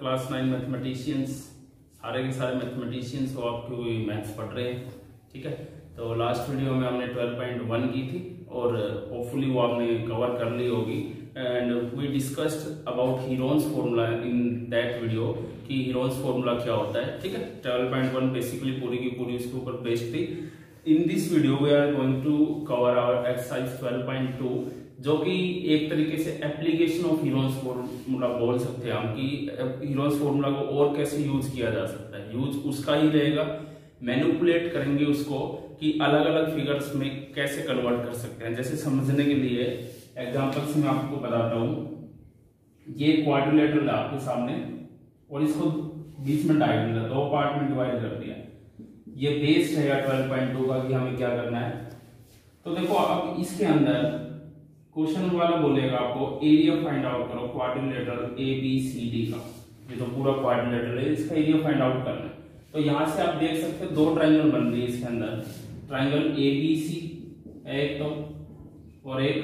Class 9 mathematicians, सारे के सारे मैथमेटिशियंस हो, आपके मैथ्स पढ़ रहे हैं। ठीक है, तो लास्ट वीडियो में हमने 12.1 की थी और होपफुली वो आपने कवर कर ली होगी। And we discussed about Heron's formula in that video कि हीरोन्स फॉर्मूला क्या होता है। ठीक है, 12.1 बेसिकली पूरी की पूरी उसके ऊपर बेस्ड थी। In this video we are going to cover our exercise 12.2, जो कि एक तरीके से एप्लीकेशन ऑफ हीरोन्स फॉर्मूला बोल सकते हैं हम कि हीरोन्स फॉर्मूला को और कैसे यूज किया जा सकता है। यूज उसका ही रहेगा, मैनिपुलेट करेंगे उसको कि अलग अलग फिगर्स में कैसे कन्वर्ट कर सकते हैं। जैसे समझने के लिए एग्जांपल से मैं आपको बताता हूं, ये क्वाड्रिलेटरल है आपके सामने और इसको बीच में डायगोनल दो पार्ट में डिवाइड कर दिया। ये बेस्ड है 12.2 का कि हमें क्या करना है। तो देखो अब इसके अंदर क्वेश्चन वाला बोलेगा आपको एरिया फाइंड आउट करो क्वाड्रिलेटरल ABCD का। ये तो पूरा क्वाड्रिलेटरल है, इसका एरिया फाइंड आउट करना है। तो यहां से आप देख सकते हो दो ट्रायंगल बन रही है इसके अंदर, ट्रायंगल ABC एक तो और एक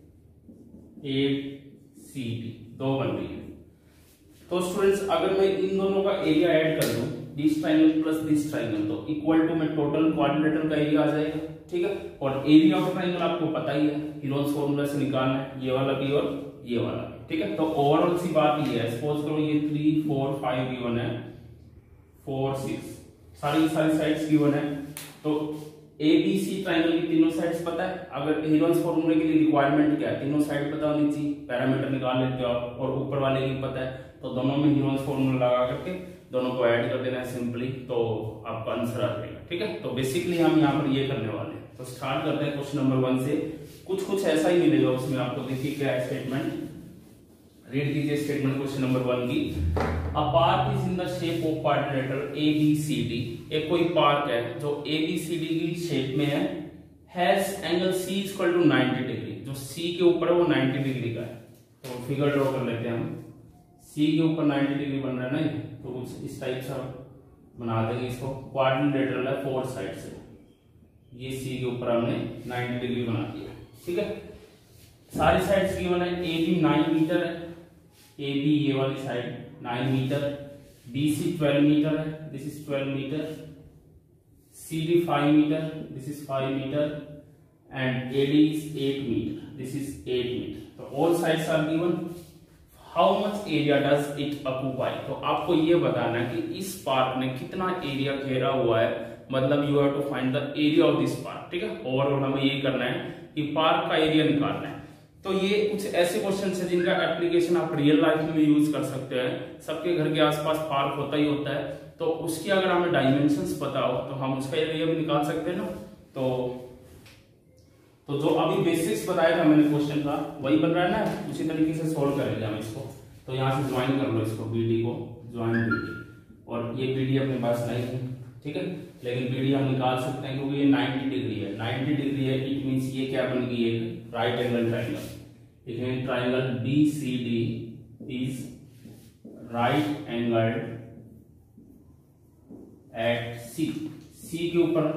ACD, दो बन रही है। तो स्टूडेंट्स अगर मैं इन दोनों का एरिया ऐड कर दूं, this triangle plus this triangle, तो इक्वल टू में टोटल क्वाड्रिलेटरल का एरिया आ जाएगा। ठीक है, और एरिया ऑफ ट्रायंगल आपको पता ही है, हीरोन्स फॉर्मूला से निकालना है, ये वाला भी और ये वाला भी। ठीक है, तो ओवरऑल सी बात ये है, सपोज करो ये 3 4 5 गिवन है, 4 6 सारी साइड्स गिवन है। तो ABC ट्रायंगल की तीनों साइड्स पता है। अगर हीरोन्स फॉर्मूले के लिए रिक्वायरमेंट क्या है, तीनों साइड पता होनी चाहिए, पैरामीटर निकाल लेते हो आप, और ऊपर वाले की पता है। तो दोनों में हीरोन्स फॉर्मूला लगा करके दोनों को ऐड कर देना है सिंपली, तो आपका आंसर आ जाएगा। ठीक है, तो बेसिकली हम यहाँ पर ये करने वाले हैं। तो स्टार्ट करते हैं क्वेश्चन नंबर 1 से। कुछ ऐसा ही मिलेगा उसमें आपको। देखिए क्या है स्टेटमेंट, रीड कीजिए स्टेटमेंट क्वेश्चन नंबर 1 की। A park is in the shape of quadrilateral ABCD। एक कोई पार्क है जो ABCD की शेप में है, has angle C equal to 90 degree. जो C के ऊपर है वो 90 डिग्री का है। तो फिगर ड्रॉ कर लेते हैं हम। C के ऊपर 90 डिग्री बन रहा है ना, तो कुछ इस टाइप से बना देंगे इसको। क्वाड्रिलेटरल है 4 साइड से, ये C के ऊपर हमने 90 डिग्री बना दिया। ठीक है, सारी साइड्स गिवन है। AB 9 मीटर है, AB ये वाली साइड 9 मीटर, BC 12 मीटर है, this is 12 metre, CD 5 metre, this is 5 metre, and AD is 8 metre, this is 8 metre. तो all sides are given. How much area does it occupy. तो आपको ये बताना है कि इस पार्क ने कितना एरिया घेरा हुआ है, मतलब you have to find the area of this park. ठीक है, ओवरऑल हमें ये करना है कि पार्क का एरिया निकालना है। तो ये कुछ ऐसे क्वेश्चन है जिनका एप्लीकेशन आप रियल लाइफ में यूज कर सकते हैं। सबके घर के आसपास पार्क होता ही होता है, तो उसकी अगर हमें डायमेंशंस पता हो तो हम उसका एरिया भी निकाल सकते हैं ना। तो जो अभी बेसिक्स बताया था मैंने क्वेश्चन का, वही बन रहा है ना, उसी तरीके से सोल्व करेंगे हम इसको। तो यहाँ से ज्वाइन कर लो इसको, BD को ज्वाइन BD, और ये BD अपने पास नहीं है। ठीक है, लेकिन BD हम निकाल सकते हैं क्योंकि ये 90 डिग्री है। 90 डिग्री है, इट मींस ये क्या बन गई, एक right angle triangle. It means triangle BCD is right angle at C के ऊपर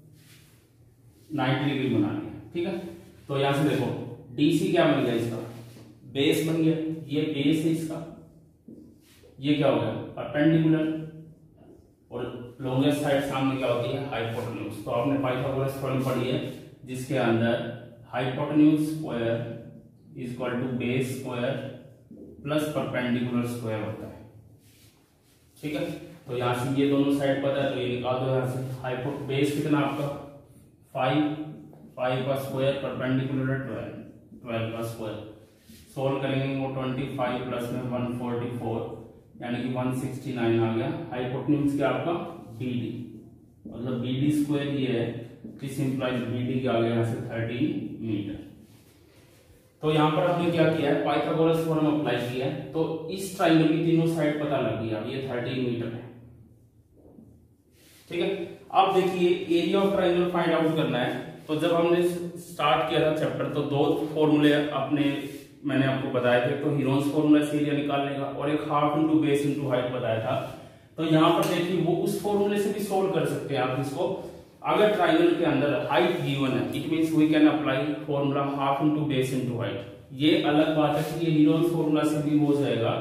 90 डिग्री बना लिया। ठीक है, तो यहां से देखो DC क्या बन गया, इसका बेस बन गया, ये बेस है इसका, ये क्या हो गया परपेंडिकुलर, और लॉन्गेस्ट साइड सामने क्या होती है हाइपोटेन्यूज। तो आपने पाइथागोरस थ्योरम पढ़ी है जिसके अंदर hypotenuse square is equal to base square plus perpendicular square होता है। ठीक है, तो यहां से ये दोनों साइड पता है, तो ये निकाल दो यहां से। हाइपो बेस कितना आपका 5 का स्क्वायर, परपेंडिकुलर 12 का स्क्वायर। सोल्व करेंगे वो 25 प्लस में 144, यानी कि 169 आ गया। हाइपोटेन्यूज क्या आपका BD, मतलब BD स्क्वायर ये है, दिस इंप्लाइज BD क्या आ गया यहाँ से 30 मीटर। तो यहाँ पर हमने क्या किया है, पाइथागोरस थ्योरम अप्लाई किया है। तो इस ट्रायंगल की तीनों साइड पता लग गई, अब ये 30 मीटर है। ठीक है, अब देखिए area of triangle find out करना है। तो जब हमने स्टार्ट किया था चैप्टर, तो दो फॉर्मूले मैंने आपको बताया थे। तो हीरोन्स फॉर्मूला से एरिया निकालने का, और एक half into base into height बताया था। तो यहाँ पर देखिए वो उस फॉर्मूले से भी सोल्व कर सकते हैं आप इसको। अगर ट्रायंगल के अंदर हाइट गिवन है, it means we can apply formula half into base into height. ये अलग बात है कि ये हीरोन्स फॉर्मूला से भी हो जाएगा,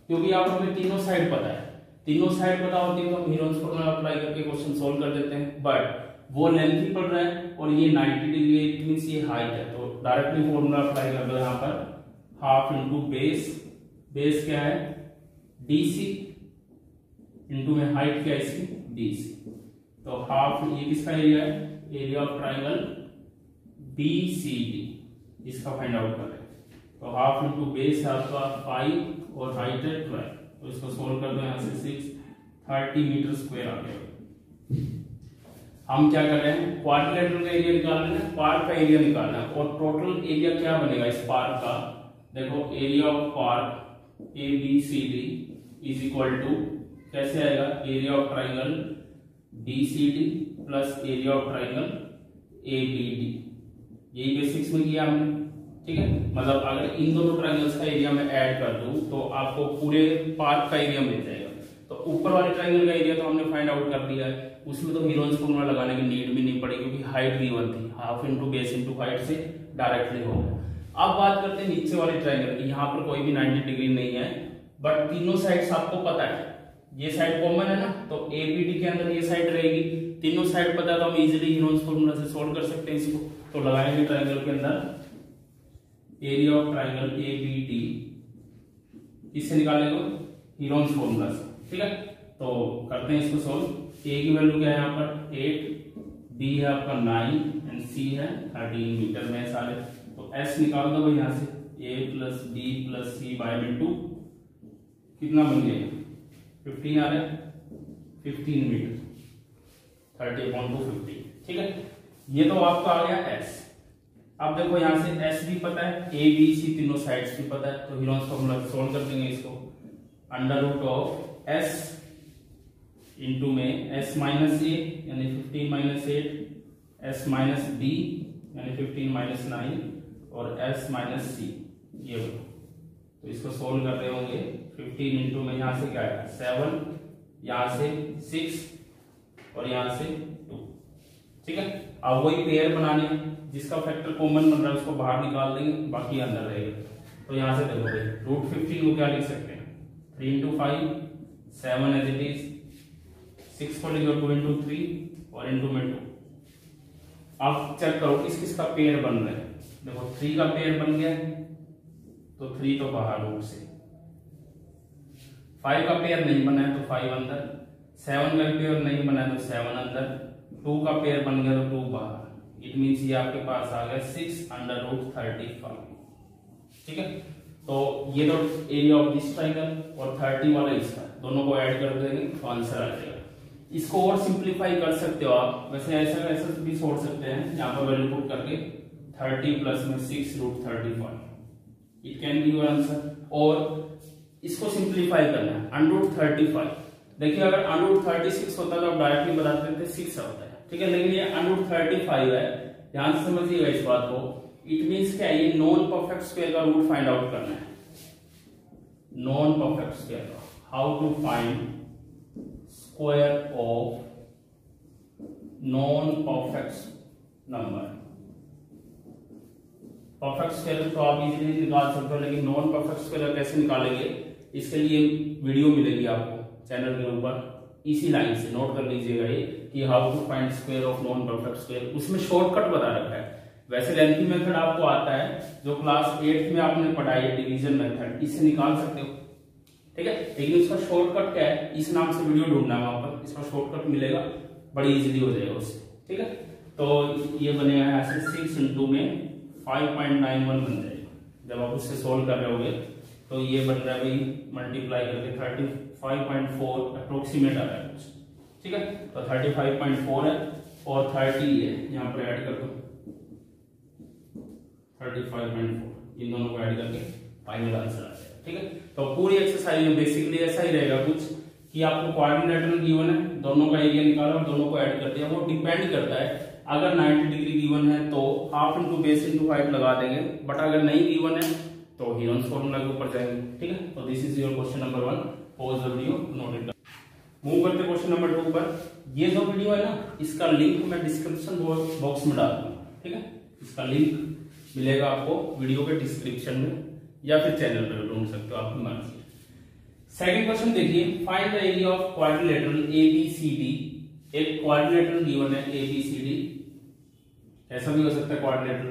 क्योंकि आप हमें तीनों साइड पता है, तीनों साइड पता होती है तो हम हीरोन्स फॉर्मूला अप्लाई करके क्वेश्चन सोल्व कर देते हैं। बट वो लेंथी पड़ रहा है और ये 90 डिग्री है, इट मींस ये हाइट है, तो डायरेक्टली फॉर्मूला अप्लाई कर दो यहाँ पर, हाफ इंटू बेस, बेस क्या है DC इंटू में हाइट क्या है इसकी BC, तो हाफ ये किसका एरिया है, एरिया ऑफ ट्राइंगल BCD, इसका फाइंड आउट करें। तो हाफ इंटू बेस है आपका 5 और हाइट है 12, तो इसको सोल्व कर दो यहाँ से 630 मीटर स्क्वायर आ गया। हम क्या कर रहे हैं, क्वाड्रिलेटरल का एरिया निकालना है, पार्क का एरिया निकालना है, और टोटल एरिया क्या बनेगा इस पार्क का, देखो area of park ABCD is equal to कैसे आएगा, area of triangle BCD plus area of triangle ABD, यही बेसिक्स में किया हमने, ठीक है। मतलब अगर इन दोनों ट्राइंगल्स का एरिया में ऐड कर दूं तो आपको पूरे पार्क का एरिया मिल जाएगा। तो ऊपर वाले ट्राइंगल का एरिया तो हमने फाइंड आउट कर लिया है, उसमें तो हीरोन्स फॉर्मूला लगाने की नीड भी नहीं पड़ी क्योंकि हाइट गिवन थी, half into base into height से डायरेक्टली हो गया। अब बात करते हैं नीचे वाले ट्राइंगल की, यहाँ पर कोई भी 90 डिग्री नहीं है, बट तीनों साइड्स आपको पता है, ये साइड कॉमन है ना, तो ABD के अंदर ये साइड रहेगी, तीनों साइड पता है तो हम इजीली हीरोन्स फॉर्मूला से सॉल्व कर सकते हैं इसको। तो लगाएंगे ट्राइंगल के अंदर एरिया ऑफ ट्राइंगल ABD, किससे निकालेंगे, हीरोन्स फॉर्मूला से, ठीक है। तो करते हैं इसको सोल्व। A की वैल्यू क्या है यहाँ पर 8, B है आपका 9 एंड C है 13 मीटर में सारे, तो S निकाल दो भाई यहाँ से, A plus B plus C by में 2 कितना बन गया 15 आ रहा है, 15 मीटर 30/2 ठीक है। ये तो आपका आ गया S। अब देखो यहाँ से S भी पता है, A B C तीनों साइड्स भी पता है, तो हीरोन्स फॉर्मूला सोल्व कर देंगे इसको, under root of S into में S माइनस A यानी 15 माइनस 8, S माइनस B यानी 15 माइनस 9 और S माइनस C, ये बोलो। तो इसको सोल्व कर रहे होंगे, 15 इंटू में यहाँ से क्या है 7, यहाँ से 6 और यहाँ से 2, ठीक है। अब वही पेयर बनाने हैं, जिसका फैक्टर कॉमन बन रहा है उसको बाहर निकाल देंगे, बाकी अंदर रहेगा। तो यहाँ से देखो भाई रूट 15 को क्या लिख सकते हैं 3 इंटू 5, 7 एज इट इज, 6 को लिखो 2 इंटू 3 और इंटू में 2। अब चेक करो किस किस का पेयर बन रहा है, देखो 3 का पेयर बन गया तो 3 तो बाहर रूट से, 5 का पेयर नहीं बना है तो 5 अंदर, 7 का पेयर नहीं बना है तो 7 अंदर, 2 का पेयर बन गया तो 2 बाहर, इट मींस ये आपके पास आ गया 6 अंडर रूट 35, ठीक है। तो ये तो एरिया ऑफ दिस ट्राइंगल और 30 वाला इसका, दोनों को ऐड कर देंगे तो आंसर आ जाएगा। इसको और सिंप्लीफाई कर सकते हो आप, वैसे ऐसा भी छोड़ सकते हैं, यहाँ पर वैल्यू पुट करके 30 प्लस में 6 root 35, it can be your answer. और इसको सिंप्लीफाई करना है अंडर 35, देखिए अगर अंडर 36 होता तो आप डायरेक्टली बता देते थे 6 होता है, ठीक है, लेकिन ये अंडर 35 है, ध्यान से समझिएगा इस बात को। इट मींस क्या है, ये नॉन परफेक्ट स्क्वायर का रूट फाइंड आउट करना है, नॉन परफेक्ट स्क्वायर का, how to find square of non perfect number. Perfect square तो आप इजीली निकाल सकते हो, लेकिन नॉन परफेक्ट स्क्वायर कैसे निकालेंगे, इसके लिए वीडियो मिलेगी आपको चैनल के ऊपर, इसी लाइन से नोट कर लीजिएगा ये कि how to find square of non perfect square, उसमें शॉर्टकट बता रखा है। वैसे लेंथी मेथड आपको आता है जो क्लास 8 में आपने पढ़ाई है, डिवीजन मेथड, इससे निकाल सकते हो, ठीक है, लेकिन इसका शॉर्टकट क्या है, इस नाम से वीडियो ढूंढना है वहां पर, इसका शॉर्टकट मिलेगा, बड़ी इजीली हो जाएगा उससे, ठीक है। तो ये बनेगा ऐसे 6 इंटू में 5.91 बन जाएगा, जब आप उससे सोल्व कर रहे होगे तो ये बन रहा है भाई मल्टीप्लाई करके 35.4 अप्रोक्सीमेट आ रहा है कुछ, ठीक है। तो 35.4 है और 30 है, यहाँ पर ऐड कर दो 35.4, इन दोनों को ऐड करके फाइनल आंसर आ जाएगा, ठीक है। तो पूरी एक्सरसाइज में बेसिकली ऐसा ही रहेगा कुछ कि आपको कोऑर्डिनेटर गिवन है, दोनों का एरिया निकाला और दोनों को ऐड कर दिया। वो डिपेंड करता है, अगर 90 डिग्री गिवन है तो half into base into height लगा देंगे, बट अगर नहीं गिवन है तो हीरोन्स फॉर्मूला के ऊपर जाएंगे, ठीक है। तो this is your question number 1, pause the video, note it down. Move करते क्वेश्चन नंबर 2 पर। ये जो वीडियो है ना, इसका लिंक मैं डिस्क्रिप्शन बॉक्स में डाल दूंगा, ठीक है, इसका लिंक मिलेगा आपको वीडियो के डिस्क्रिप्शन में या फिर चैनल पर ढूंढ सकते हो, आपकी मर्जी। सेकंड क्वेश्चन देखिए, find the area of quadrilateral A B C D. एक क्वाड्रिलेटरल गिवन है एबीसीडी, ऐसा भी हो सकता है क्वाड्रिलेटरल।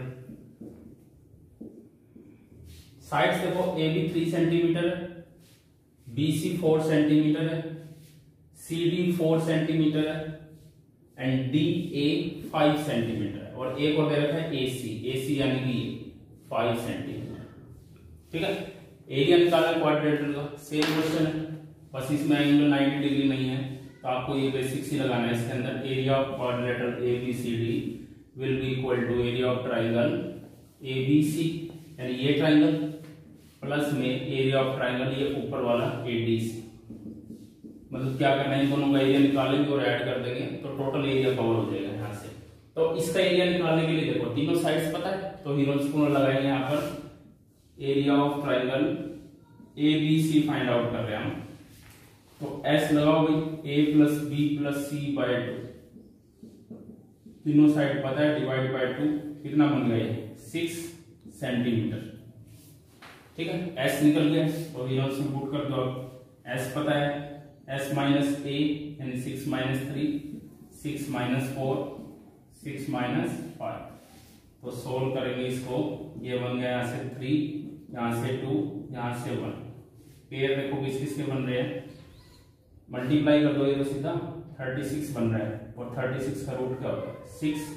साइड्स देखो, AB 3 सेंटीमीटर है, BC 4 सेंटीमीटर है, CD 4 सेंटीमीटर है एंड DA 5 सेंटीमीटर है, और एक और दे रखा है AC यानी कि 5 सेंटीमीटर। ठीक है, एरिया निकालना है क्वाड्रिलेटरल का, सेम क्वेश्चन है, बस इसमें एंगल 90 डिग्री नहीं है, तो आपको ये बेसिक्स ही लगाना है इसके अंदर। Area of quadrilateral ABCD will be equal to area of triangle ABC, यानी ये ट्राइंगल प्लस में एरिया ऑफ ट्राइंगल ये ऊपर वाला ADC। मतलब क्या करना है, इन दोनों का एरिया निकालेंगे और ऐड कर देंगे तो टोटल एरिया कवर हो जाएगा यहाँ से। तो इसका एरिया निकालने के लिए देखो तीनों साइड्स पता है, तो हीरोस्पून लगाएंगे यहाँ पर। Area of triangle ABC find out कर रहे हैं हम, तो S लगाओ भाई, A plus B plus C by 2, तीनों साइड पता है, डिवाइड बाय 2, कितना बन गया 6 सेंटीमीटर। ठीक है, S निकल गया तो हीरोस्पून पुट कर दो। S पता है, S माइनस A यानी 6 माइनस 3, 6 माइनस 4, 6 माइनस 5, तो सोल्व करेंगे इसको। ये बन गया यहाँ से 3, यहाँ से 2, यहाँ से 1। पेयर देखो किस किस के बन रहे हैं, मल्टीप्लाई कर दो ये तो सीधा 36 बन रहा है, और 36 का रूट क्या होगा 6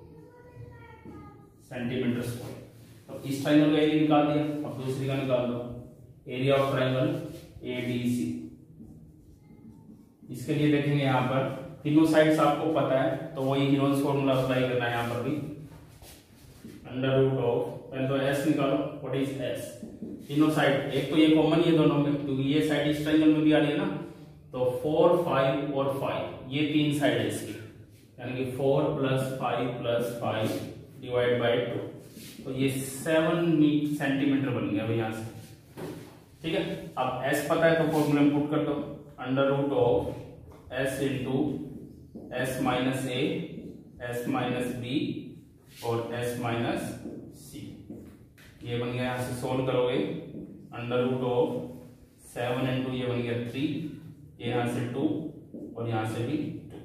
सेंटीमीटर स्क्वायर। तो इस ट्राइंगल का एरिया निकाल दिया, अब दूसरी का निकाल दो, एरिया ऑफ ट्राइंगल ADC। इसके लिए देखेंगे यहाँ पर तीनों साइड्स आपको पता है, तो वही हीरोन्स फॉर्मूला अप्लाई करना है यहाँ पर भी। अंडर रूट ऑफ, पहले तो S निकालो, व्हाट इज S, तीनों साइड, एक तो ये कॉमन है दोनों में क्योंकि ये साइड इस ट्रायंगल में भी आ रही है ना, तो 4, 5 और 5 ये तीन साइड है इसकी, यानी कि 4 प्लस 5 प्लस 5 डिवाइड बाय 2, तो ये 7 सेंटीमीटर बन गया यहाँ से। ठीक है, अब S पता है तो फॉर्मूला में पुट कर दो, under root of S into S minus A, S minus B और S माइनस C। ये बन गया, यहाँ से सोल्व करोगे, अंडर रूट ऑफ 7 इंटू ये बन गया 3, ये यहाँ से 2 और यहाँ से भी 2।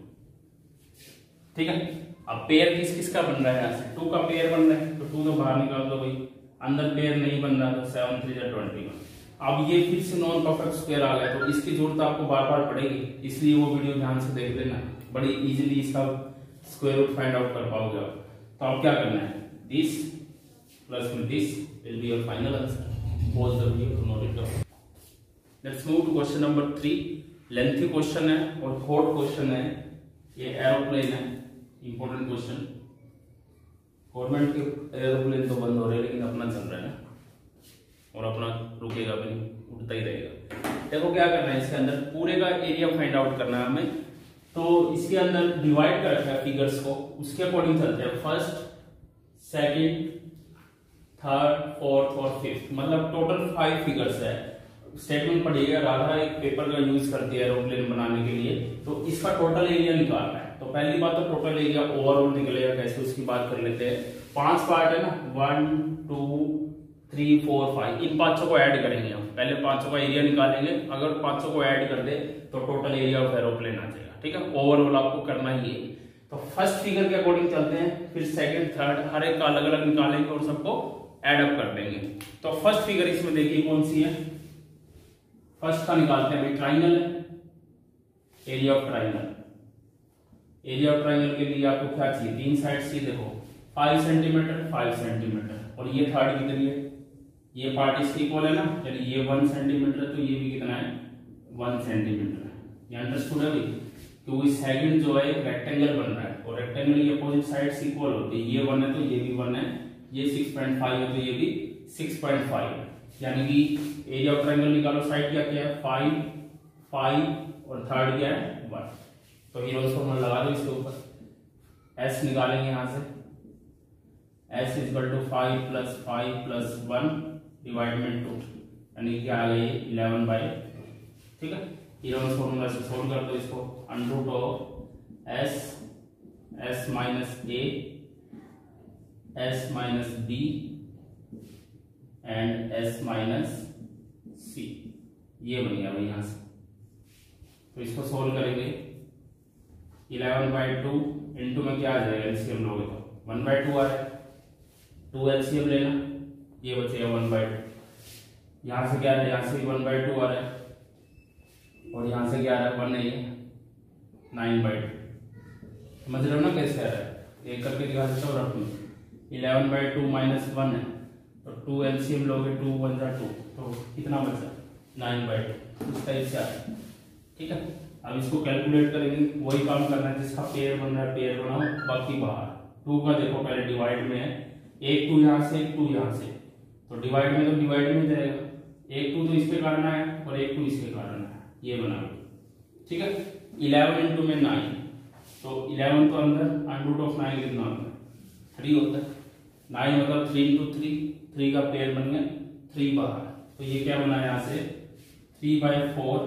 ठीक है, अब पेयर किस किस का बन रहा है, यहाँ से 2 का पेयर बन रहा है, तो 2 तो बाहर निकाल दो भाई, अंदर पेयर नहीं बन रहा, तो 7 3 21। अब ये फिर से नॉन परफेक्ट स्क्वायर आ गया, तो इसकी जरूरत आपको बार बार पड़ेगी, इसलिए वो वीडियो ध्यान से देख लेना, बड़ी इजीली इसका स्क्वायर रूट फाइंड आउट कर पाओगे आप। तो अब क्या करना है, दिस प्लस में this will be your final answer. Pause the video to note it down. Let's move to question number 3। Lengthy question है और थर्ड क्वेश्चन है, ये एरोप्लेन है, इंपॉर्टेंट क्वेश्चन। गवर्नमेंट के एरोप्लेन तो बंद हो रहे हैं लेकिन अपना चल रहा है ना, और अपना रुकेगा भी नहीं, उड़ता ही रहेगा। देखो क्या करना है, इसके अंदर पूरे का एरिया फाइंड आउट करना है हमें, तो इसके अंदर डिवाइड कर रखा है फिगर्स को, उसके अकॉर्डिंग चलते हैं, फर्स्ट, सेकंड, थर्ड, फोर्थ और फिफ्थ, मतलब टोटल 5 फिगर्स है। स्टेटमेंट पढ़िएगा, राधा एक पेपर का यूज करती है एरोप्लेन बनाने के लिए, तो इसका टोटल एरिया निकालना है। तो पहली बात तो टोटल एरिया ओवरऑल निकलेगा कैसे, उसकी बात कर लेते हैं। 5 पार्ट है ना, 1 2 3 4 5, इन 5 को ऐड करेंगे हम, पहले 5 का एरिया निकालेंगे, अगर 5 को ऐड कर दे तो टोटल एरिया ऑफ एरोप्लेन आ जाएगा। ठीक है, ओवरऑल आपको करना ही है। तो फर्स्ट फिगर के अकॉर्डिंग चलते हैं, फिर सेकंड, थर्ड, हर एक का अलग अलग निकालेंगे और सबको ऐड अप कर देंगे। तो फर्स्ट फिगर इसमें देखिए कौन सी है, फर्स्ट का निकालते हैं भाई, ट्राइंगल है, area of triangle. Area of triangle के लिए आपको क्या चाहिए, 3 साइड चाहिए, देखो 5 सेंटीमीटर 5 सेंटीमीटर, और ये थर्ड कितनी है, ये पार्ट इसकी इक्वल है ना, यानी ये 1 सेंटीमीटर, तो ये भी कितना है 1 सेंटीमीटर। ये अंडरस्टूड है भाई, क्योंकि सेकंड जो है रेक्टेंगल बन रहा है, और रेक्टेंगल की अपोजिट साइड्स इक्वल होती है, ये 1 है तो ये भी 1 है, ये 6.5 है तो ये भी 6.5 है, यानी कि एरिया ऑफ ट्रायंगल निकालो, साइड क्या क्या है 5 5 और थर्ड क्या है 1। तो हीरोज फॉर्मूला लगा दो इसके ऊपर, S निकालेंगे यहाँ से, S equal to 5 plus 5 plus 1 divide में 2, यानी क्या आ गई 11/2। ठीक है, हीरोज फॉर्मूला से सोल्व कर दो इसको, under root of S minus A, S minus B and S minus C, ये बन गया भाई यहाँ से। तो इसको सोल्व करेंगे 11/2 इंटू में क्या आ जाएगा, एलसीएम लोगे तो 1/2 आ रहा है, 2 एलसीएम लेना, ये बचेगा 1/2। यहाँ से क्या आ रहा है, यहाँ से 1/2 आ रहा है और यहाँ से क्या आ रहा है 1 नहीं है 9/2। समझ रहे हो ना कैसे आ रहा है, एक करके दिखा देता हूँ रफ में। 11/2 माइनस 1 है तो 2 एलसीएम लोगे 2 1 जा 2, तो कितना बचा 9/2, इस टाइप से आ रहा है। ठीक है, अब इसको कैलकुलेट करेंगे, वही काम करना है जिसका पेयर बन रहा है पेयर बनाओ, बाकी बाहर। 2 का देखो पहले डिवाइड में है, एक 2 यहाँ से एक 2 यहाँ से, तो डिवाइड में तो डिवाइड में जाएगा, एक 2 तो इसके कारण है और एक 2 इसके कारण है, ये बना लो। ठीक है, 11 इंटू में 9, तो 11 तो अंदर, √9 कितना होता है 3 होता है, 9 मतलब 3 इंटू 3 का पेयर बन गया 3 बाहर, तो ये क्या बना यहाँ से 3/4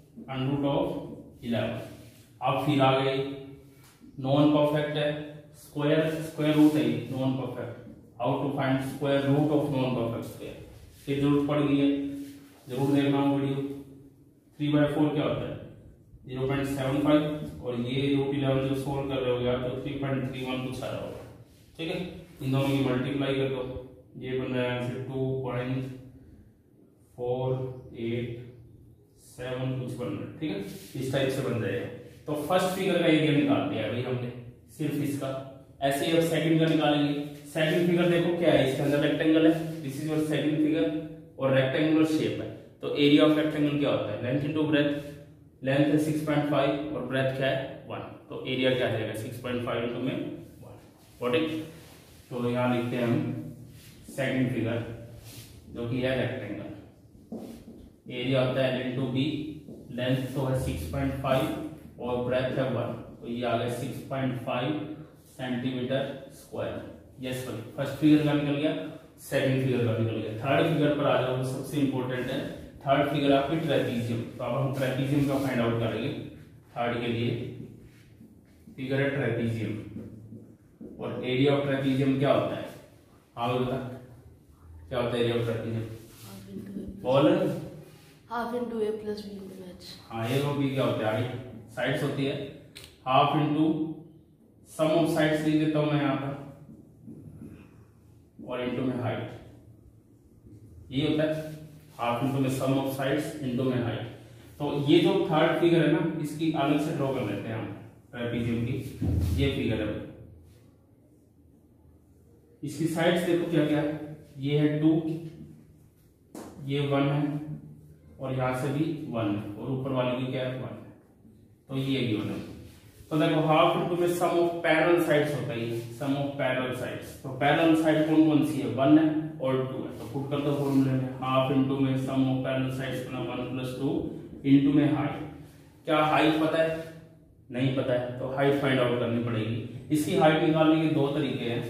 √11। अब फिर आ गई नॉन परफेक्ट है, स्क्वायर रूट है non perfect, how to find square root of non perfect square, ये जरूरत पड़ गई है, जरूर देखना हो वीडियो। 3/4 क्या होता है 0.75 और ये √11 जो सोल्व कर रहे हो यार तो 3.31 कुछ आ रहा होगा। ठीक है, इन दोनों की मल्टीप्लाई कर दो, ये बन रहा है 2.487 कुछ बन रहा है। ठीक है, इस टाइप से बन जाएगा। तो फर्स्ट फिगर का एरिया निकाल दिया भाई हमने सिर्फ इसका, ऐसे ही अब सेकंड का निकालेंगे। सेकंड फिगर देखो क्या है, इसके अंदर रेक्टेंगल है, this is your second figure और रेक्टेंगुलर शेप है, तो एरिया ऑफ रेक्टेंगल क्या होता है लेंथ इनटू ब्रेथ, लेंथ है 6.5 और ब्रेथ क्या है 1, तो एरिया क्या आ जाएगा 6.5 इंटू में 1। व्हाट इज, तो यहाँ लिखते हैं हम सेकंड फिगर जो कि है रेक्टेंगल, एरिया होता है L इंटू बी, लेंथ तो है 6.5 और ब्रेथ है 1, तो ये आ गया 6.5 सेंटीमीटर स्क्वायर। यस भाई, फर्स्ट फिगर का निकल गया, सेकंड फिगर का निकल गया। थर्ड फिगर पर आ जाओ, वो सबसे इंपॉर्टेंट है। थर्ड फिगर आपकी ट्रेपीजियम, तो अब हम ट्रेपीजियम का फाइंड आउट करेंगे। थर्ड के लिए फिगर है ट्रेपीजियम और एरिया ऑफ ट्रेपीजियम क्या होता है, हाँ बता क्या होता है एरिया ऑफ ट्रेपीजियम, बोल half into A plus B into H. हाँ, ए और बी क्या होता है, साइड्स होती है, half into sum of sides लिख देता हूं मैं यहाँ पर और इंटू में हाइट, ये होता है हाफ इंटू में सम ऑफ साइड्स इंटू में हाइट। तो ये जो थर्ड फिगर है ना, इसकी अलग से ड्रॉ कर लेते हैं हम ट्रेपीजियम की। ये फिगर है, इसकी साइड्स देखो क्या क्या है, ये है 2, ये 1 है और यहां से भी 1 है और ऊपर वाली की क्या है 1 है, तो ये गिवन है। तो देखो हाफ इंटू में सम ऑफ पैरेलल साइड्स होता है, सम ऑफ पैरेलल साइड्स, तो पैरेलल साइड कौन कौन सी है 1 है और 2 है, तो पुट कर दो फॉर्मूले में, हाफ इंटू में सम ऑफ पैरेलल साइड्स बना 1 + 2 इंटू में हाइट। क्या हाइट पता है, नहीं पता है, तो हाइट फाइंड आउट करनी पड़ेगी। इसकी हाइट निकालने के 2 तरीके हैं,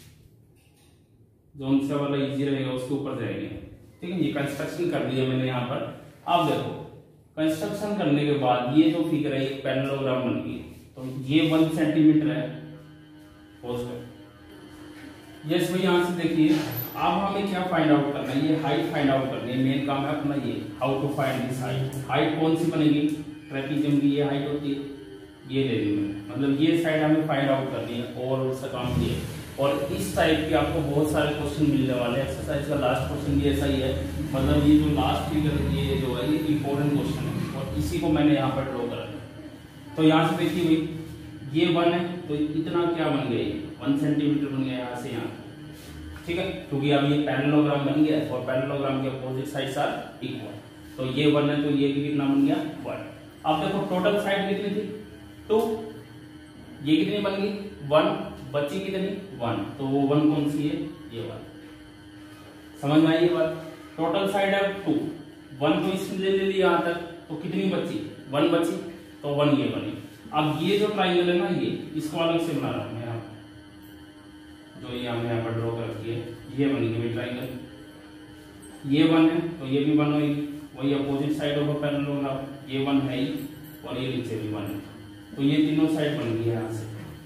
जो उनसे वाला इजी रहेगा उसके ऊपर जाएंगे। ठीक है, ये कंस्ट्रक्शन कर दिया मैंने यहाँ पर। अब देखो कंस्ट्रक्शन करने के बाद ये जो फिगर है एक पैरेललोग्राम बन गई, तो ये 1 सेंटीमीटर है पोस्टर। यस भाई, यहां से देखिए अब हमें क्या फाइंड आउट करना है, ये हाइट फाइंड आउट करनी है, मेन काम है अपना ये how to find this height. Height कौन सी बनेगी, ट्रेपीजियम की ये हाइट होती है, ये दे दी मैंने, मतलब ये साइड हमें फाइंड आउट करनी है और उसका काम ये। और इस टाइप के आपको बहुत सारे क्वेश्चन मिलने वाले हैं। एक्सरसाइज का लास्ट क्वेश्चन भी ऐसा ही है, मतलब ये जो लास्ट फिगर ये जो है ये इंपॉर्टेंट क्वेश्चन है और इसी को मैंने यहाँ पर ड्रॉ करा है। तो यहाँ से देखिए भाई ये 1 है, तो इतना क्या बन गया 1 सेंटीमीटर बन गया यहाँ से यहाँ। ठीक है, क्योंकि अब ये पैरेललोग्राम बन गया और पैरेललोग्राम के अपोजिट साइड्स आर इक्वल, तो ये 1 है तो ये भी कितना बन गया 1। अब देखो टोटल साइड कितनी थी 2, ये कितनी बन गई 1, बची कितनी 1, तो वो 1 कौन सी है ये 1। समझ में आई ये बात, टोटल साइड है 2, 1 तो इसने ले ली यहाँ तक, तो कितनी बची 1 बची, तो 1 ये बनी। अब ये जो ट्राइंगल है ना, ये इसको अलग से बना रहा हूं मैं यहाँ, जो ये हमने यहाँ पर ड्रॉ कर रखी है, ये बनी गई ट्राइंगल, ये 1 है तो ये भी 1 होगी, वही अपोजिट साइड ऑफ पैरेललोग्राम, ये 1 है ही और ये नीचे भी 1 है, तो ये तीनों साइड बन गई है यहाँ से। अब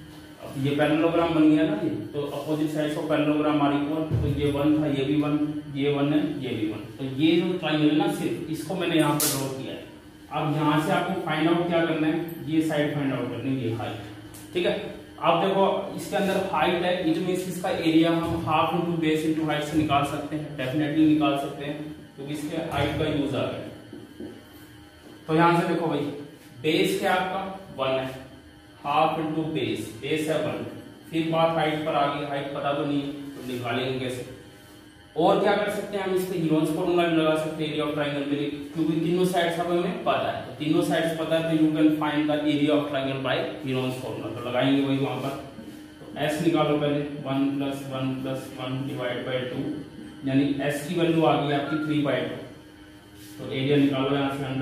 ये पैरेललोग्राम बन गया ना ये, तो opposite sides of parallelogram are equal, तो ये 1 था, ये भी 1, ये 1 है, ये भी 1। तो ये जो ट्रायंगल है ना, सिर्फ इसको मैंने यहाँ पर ड्रॉ किया है। अब यहाँ से आपको फाइंड आउट क्या करना है, ये साइड फाइंड आउट करनी है, ये हाइट, ठीक है। आप देखो इसके अंदर हाइट है, इट मींस इसका एरिया हम half into base into height से निकाल सकते हैं, डेफिनेटली निकाल सकते हैं, क्योंकि इसके हाइट का यूज आ गया। तो यहां से देखो भाई, बेस क्या आपका 1 है, हाफ इंटू बेस, बेस है 1, फिर बात हाइट पर आ गई, हाइट पता तो नहीं है तो निकालेंगे कैसे। और क्या कर सकते हैं हम, इसके हीरोन्स फॉर्मूला भी लगा सकते हैं एरिया ऑफ ट्रायंगल के लिए, क्योंकि तीनों साइड्स हमें पता है, तो तीनों साइड्स पता है, तो you can find the area of triangle by Heron's formula. तो लगाएंगे वही वहां पर, तो s निकालो पहले, 1 + 1 + 1 डिवाइड बाय 2, यानी s की वैल्यू आ गई आपकी 3/2। तो एरिया निकालो यहां से,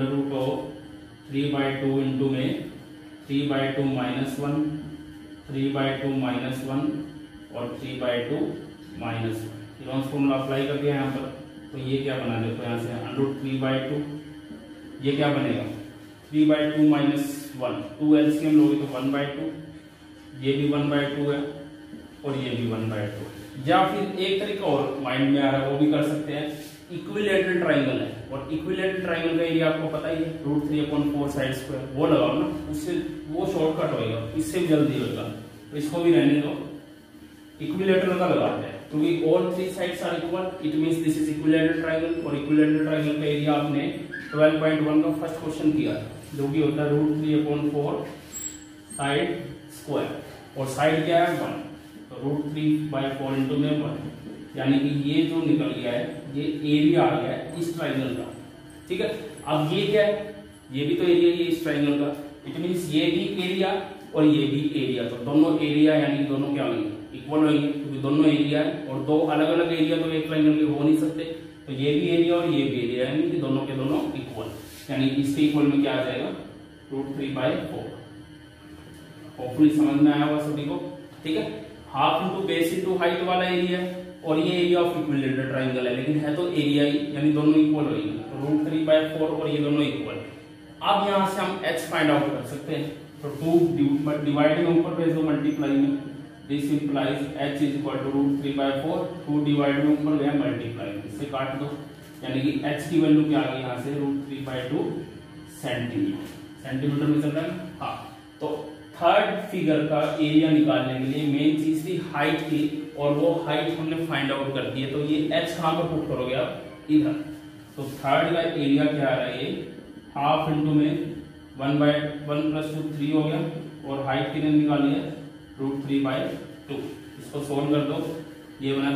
√3/2 इंटू में 3/2 - 1, 3/2 - 1 और 3/2 - 1। हीरोन्स फॉर्मूला अप्लाई कर दिया यहाँ पर, तो ये क्या बना देखो यहाँ से, √3/2, ये क्या बनेगा 3/2 - 1, 2 एलसीएम लोगे तो 1/2, ये भी 1/2 है और ये भी 1/2। या फिर एक तरीका और माइंड में आ रहा है, वो भी कर सकते हैं, इक्विलैटरल ट्रायंगल है, और इक्विलैटरल ट्रायंगल का एरिया आपको पता ही है, √3/4 साइड स्क्वायर, वो लगाओ ना, उससे वो शॉर्टकट होएगा, इससे भी जल्दी होगा। तो इसको भी रहने दो, इक्विलैटरल का लगाते हैं, क्योंकि all 3 sides are equal, it means this is equilateral triangle. और इक्विलैटरल ट्रायंगल का एरिया आपने 12.1 का फर्स्ट क्वेश्चन किया, जो कि होता है √3/4 साइड स्क्वायर, और साइड क्या है 1, तो √3/4 इंटू में 1, यानी कि ये जो निकल गया है, ये एरिया आ गया है इस ट्रायंगल का, ठीक है। अब ये क्या है, ये भी तो एरिया ही है इस ट्रायंगल का, इट मींस ये भी एरिया और ये भी एरिया, तो दोनों एरिया यानी दोनों क्या होंगे, इक्वल होंगे, क्योंकि दोनों एरिया है, और दो अलग अलग एरिया तो एक ट्रायंगल के हो नहीं सकते, तो ये भी एरिया और ये भी एरिया, यानी कि दोनों के दोनों इक्वल, यानी इसके इक्वल में क्या आ जाएगा √3/4। होपफुली समझ में आया होगा सभी को, ठीक है। Half into base into height वाला एरिया, और ये एरिया ऑफ इक्विलैटरल ट्रायंगल है, लेकिन है तो एरिया ही, यानी दोनों इक्वल होंगे, तो √3/4 और ये दोनों इक्वल। अब यहां से हम h फाइंड आउट कर सकते हैं, तो 2 डिवाइड में ऊपर भेज दो, मल्टीप्लाई में, this implies h is equal to √3/4, 2 divide में ऊपर गया मल्टीप्लाई में, इससे काट दो, यानी कि h की वैल्यू क्या आ गई यहां से √3/2 सेंटीमीटर में चल रहा है। हाँ, तो थर्ड फिगर का एरिया निकालने के लिए मेन चीज थी हाइट की, और वो हाइट हमने फाइंड आउट कर दी है, तो ये h कहां पर पुट करोगे आप, इधर। तो थर्ड का एरिया क्या आ रहा है, ये हाफ इंटू में 1/1 + 2 3 हो गया, और हाइट कितने निकाली है √3/2। इसको सोल्व कर दो, ये बना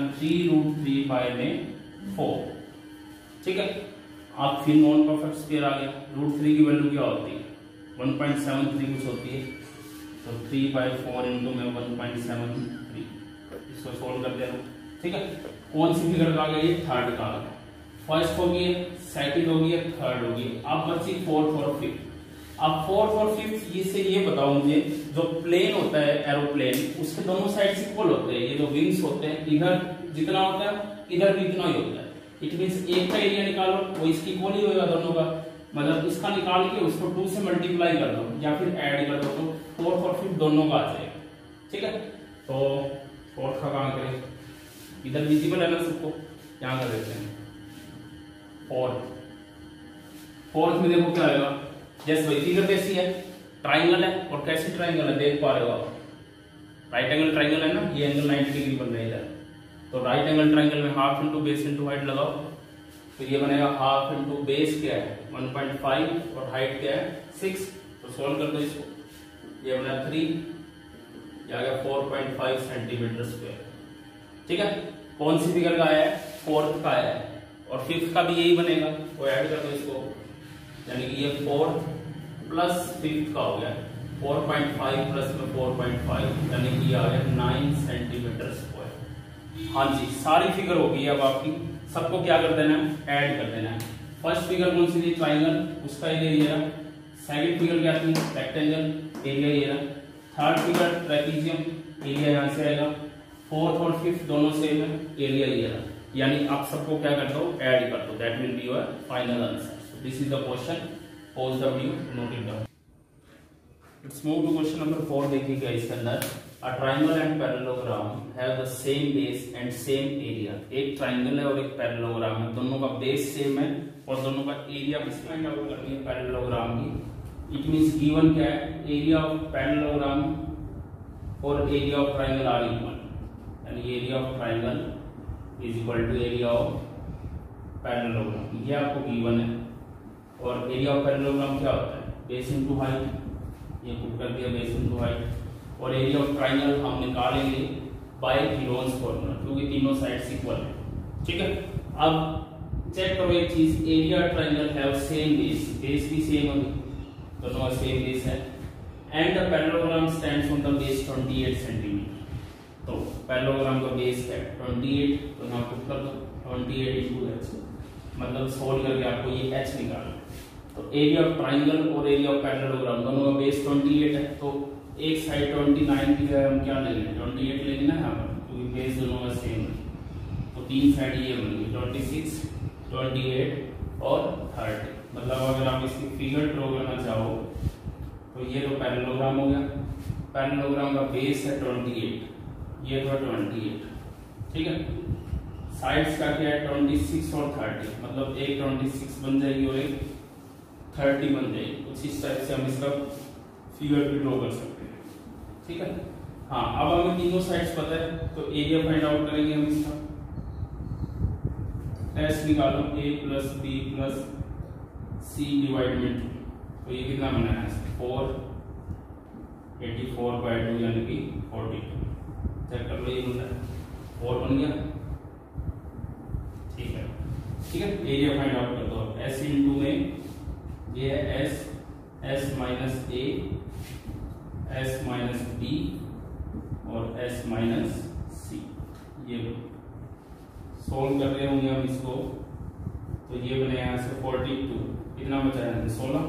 3√3/4, ठीक है। आप फिर नॉन परफेक्ट स्क्वायर आ गया, √3 की वैल्यू क्या होती है 1.73 कुछ होती है, तो 3/4 इंटू में 1.73, इसको सोल्व कर देना, ठीक है। कौन सी फिगर का आ गया, ये थर्ड का आ गया, फर्स्ट होगी, सेकंड होगी, थर्ड होगी, अब बची फोर्थ और फिफ्थ। अब फोर्थ और फिफ्थ ये से ये बताओ मुझे, जो प्लेन होता है एरोप्लेन, उसके दोनों साइड इक्वल होते हैं, ये जो विंग्स होते हैं, इधर जितना होता है इधर भी इतना ही होता है, इट मींस एक का एरिया निकालो, वो इसकी इक्वल ही होगा दोनों का, मतलब इसका निकाल के उसको 2 से मल्टीप्लाई कर दो या फिर ऐड कर दो, तो फोर्थ और फिफ्थ दोनों का आ जाएगा, ठीक है। तो फोर्थ का काम करें, इधर विजिबल है ना सबको, यहाँ कर देते हैं फोर्थ में देखो क्या आएगा, जैसे भाई फिगर कैसी है, ट्राइंगल है, और कैसी ट्राइंगल है देख पा रहे हो आप, राइट एंगल ट्राइंगल है ना, ये एंगल 90 डिग्री बन रहा है इधर, तो राइट एंगल ट्राइंगल में half into base into height लगाओ, तो ये बनेगा हाफ इंटू बेस क्या है 1.5 और हाइट क्या है 6, तो सोल्व कर दो इसको, ये बना 3, ये आ गया 4.5 सेंटीमीटर स्क्वायर, ठीक है। कौन सी फिगर का आया है, फोर्थ का आया है, और फिफ्थ का भी यही बनेगा, वो ऐड कर दो इसको, यानी कि ये 4 प्लस फिफ्थ का हो गया 4.5 प्लस में 4.5, यानी कि ये आ गया 9 सेंटीमीटर स्क्वायर। हाँ जी, सारी फिगर होगी अब आपकी, सबको क्या कर देना है, ऐड कर देना है। फर्स्ट फिगर कौन सी थी, ट्राइंगल, उसका एरिया, सेकंड फिगर क्या थी, रेक्टेंगल, एरिया ये रहा, थर्ड फिगर ट्रेपीजियम, एरिया यहाँ से आएगा, फोर्थ और फिफ्थ दोनों सेम है, एरिया ये रहा, यानी आप सबको क्या कर दो, ऐड कर दो, that will be your final answer. This is the question, pause the video, note it down. Let's move to question number 4। देखिएगा इसके अंदर a triangle and parallelogram have the same base and same area. एक triangle है और एक parallelogram है, दोनों का बेस सेम है और दोनों का एरिया भी फाइंड आउट करनी है पैरेललोग्राम की। इट मींस गिवन क्या है, एरिया ऑफ पैरेललोग्राम और area of triangle are equal, यानी area of triangle is equal to area of parallelogram, ये आपको गिवन है। और एरिया ऑफ पैरेललोग्राम क्या होता है, बेस इनटू हाइट, ये पुट कर दिया बेस इनटू हाइट। और एरिया ऑफ ट्रायंगल हम निकालेंगे बाय गिलोन्स फॉर्मूला, क्योंकि तीनों साइड्स इक्वल है, ठीक है। अब चेक करो एक चीज, area triangle have same base, base भी सेम है, दोनों का सेम बेस है। And the parallelogram stands on the base 28 centimetre. तो पैरेललोग्राम का बेस है 28, तो यहाँ पुट कर दो 28 इंटू h, मतलब सोल्व करके आपको ये h निकालना है। तो एरिया ऑफ ट्रायंगल और एरिया ऑफ पैरेललोग्राम दोनों का बेस 28 है, तो एक साइड 29 की जगह हम क्या ले लेंगे 28 ले लेना यहाँ पर, क्योंकि बेस दोनों का सेम है। तो तीन साइड ये बन गई 26, 28 और 30। मतलब अगर आप इसकी फिगर ड्रॉ करना चाहो तो ये तो पैरेललोग्राम हो गया, पैरेललोग्राम का बेस है 28, ये तो 28, ठीक है। साइड्स का क्या है 26 और 30, मतलब एक 26 बन जाएगी और एक 30 बन जाएगी। कुछ इस टाइप से हम इसका फिगर भी ड्रॉ कर सकते हैं, ठीक है। हाँ, अब हमें तीनों साइड्स पता है, तो एरिया फाइंड आउट करेंगे हम इसका। एस निकालो, a plus B plus C divide में 2, तो ये कितना बना है 4, 84/2 यानी कि 42। चेक कर लो, ये बन रहा है 4 बन गया, ठीक है, ठीक है। एरिया फाइंड आउट कर दो। s इंटू में ये है s minus a, s minus b और s माइनस c। ये सोल्व कर रहे होंगे हम इसको, तो ये बने यहाँ से 42, कितना बचा है 16,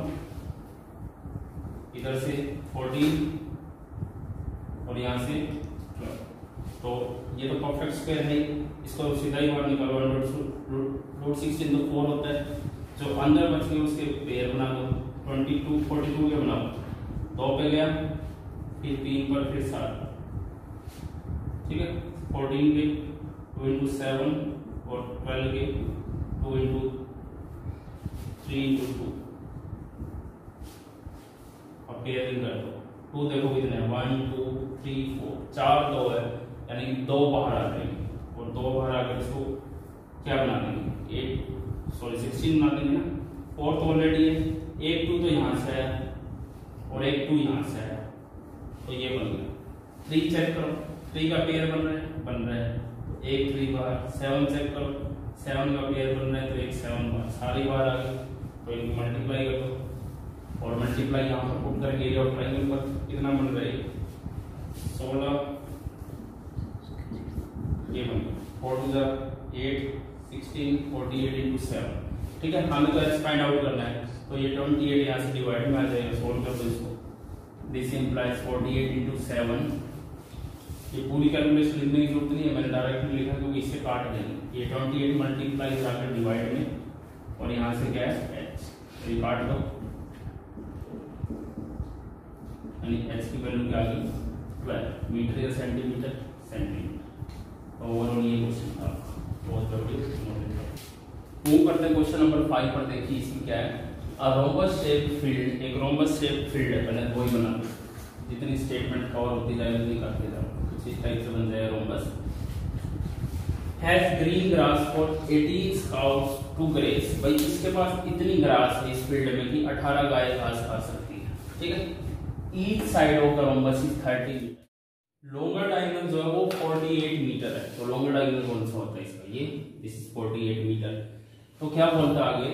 इधर से 14 और यहाँ से 12। तो ये तो परफेक्ट स्क्वायर है, इसको सीधा ही बाहर निकालो, रूट 16 तो 4 होता है, जो अंदर बच गए उसके पेयर बना दो। 22 42 के बनाओ, 2 पे गया, फिर 3 पर, फिर 7, ठीक है। 14 के 2 इंटू 7 और 12 के 2 इंटू 3 इंटू 2। अब पेयरिंग कर दो, 2 देखो कितने हैं 1 2 3 4, 4 2 है, यानी 2 बाहर आ जाएंगे, और 2 बाहर आकर इसको क्या बना देंगे 16 बना देंगे ना। 4 तो ऑलरेडी है, एक 2 तो यहाँ से आया और एक 2 यहाँ से आया, तो ये बन गया। 3 चेक करो, 3 का पेयर बन रहा है, तो एक 3 बाहर। 7 चेक करो, 7 का पेयर बन रहा है, तो एक 7 बाहर, सारी बाहर आ गई, तो इनको मल्टीप्लाई कर दो और मल्टीप्लाई यहाँ पर पुट करके एरिया ऑफ ट्रायंगल पर कितना बन रहा है 16, ये बन गया 4 2 8 16 48 इंटू 7, ठीक है। हमें तो एस फाइंड आउट करना है, तो ये 28 यहाँ से डिवाइड में आ जाएगा, सोल्व कर दो इसको। This implies 48 into 7। ये पूरी कैलकुलेशन लिखने की जरूरत नहीं है, मैंने डायरेक्टली लिखा क्योंकि इससे काट देंगे। ये 28 मल्टीप्लाई जाकर डिवाइड में और यहाँ से क्या है h, तो ये काट दो, यानी h की वैल्यू क्या आ गई 12 मीटर या सेंटीमीटर, सेंटीमीटर। ओवरऑल ये क्वेश्चन था, बहुत जरूरी मूव करते हैं क्वेश्चन नंबर 5 पर। देखिए इसमें क्या है, अ रोम्बस शेप्ड फील्ड, एक रोम्बस शेप्ड फील्ड है, पहले वही बना, जितनी स्टेटमेंट कवर होती जाए उतनी करते जाओ, कुछ इस टाइप से बन जाए rhombus. Has green grass for 18 cows to graze, भाई इसके पास इतनी ग्रास है इस फील्ड में कि 18 गाय घास खा सकती है, ठीक है। Each side of the rhombus is 30 metre, longer diagonal जो है वो 48 मीटर है, तो लॉन्गर डायगोनल कौन सा होता है इसका, ये दिस इज 48 मीटर। तो क्या बोलता है आगे,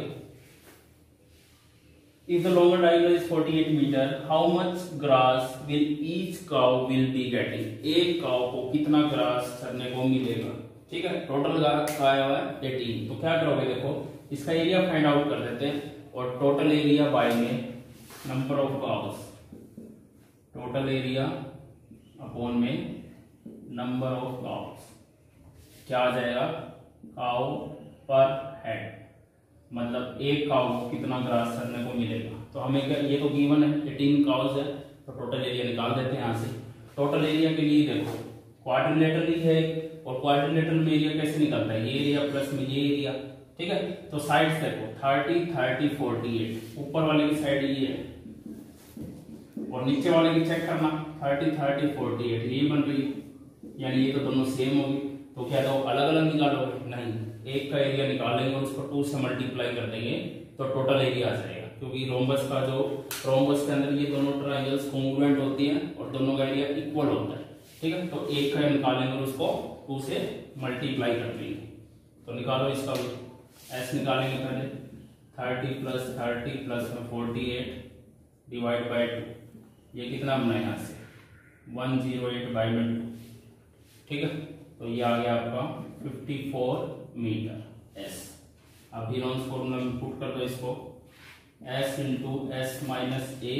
if the longer diagonal is 48 metre, how much grass will each cow will be getting, एक काउ को कितना ग्रास चरने को मिलेगा, ठीक है। टोटल ग्रास खाया हुआ है 18, तो क्या करोगे देखो, इसका एरिया फाइंड आउट कर देते हैं, और टोटल एरिया बाय में number of cows, total area upon में नंबर ऑफ काउस, क्या आ जाएगा काउ पर हेड, मतलब एक काउ को कितना ग्रास चरने को मिलेगा। तो हमें क्या, ये तो गिवन है 18 काउस है, तो टोटल एरिया निकाल देते हैं यहाँ से। टोटल एरिया के लिए देखो क्वाड्रिलेटरल ही है, और क्वाड्रिलेटरल में एरिया कैसे निकलता है, ये एरिया प्लस में ये एरिया, ठीक है। तो साइड्स देखो 30 30 48, ऊपर वाले की साइड ये है और नीचे वाले की चेक करना 30 30 48, ये बन रही है, यानी ये तो दोनों सेम होगी। तो क्या दो अलग अलग निकालोगे, नहीं, एक का एरिया निकाल लेंगे और उसको 2 से मल्टीप्लाई कर देंगे तो टोटल एरिया आ जाएगा, क्योंकि रोम्बस का जो रोम्बस के अंदर ये दोनों ट्रायंगल्स कॉन्ग्रुएंट होती हैं और दोनों का एरिया इक्वल होता है, ठीक है। तो एक का निकालेंगे और उसको 2 से मल्टीप्लाई कर देंगे। तो निकालो इसका भी, एस निकालेंगे पहले 30 प्लस 30 प्लस में 48 डिवाइड बाय 2, ये कितना बना यहाँ से 108/2, ठीक है। तो ये आ गया आपका 54 मीटर एस। अब हीरोन्स फॉर्मूला में पुट कर दो इसको, S into S minus A,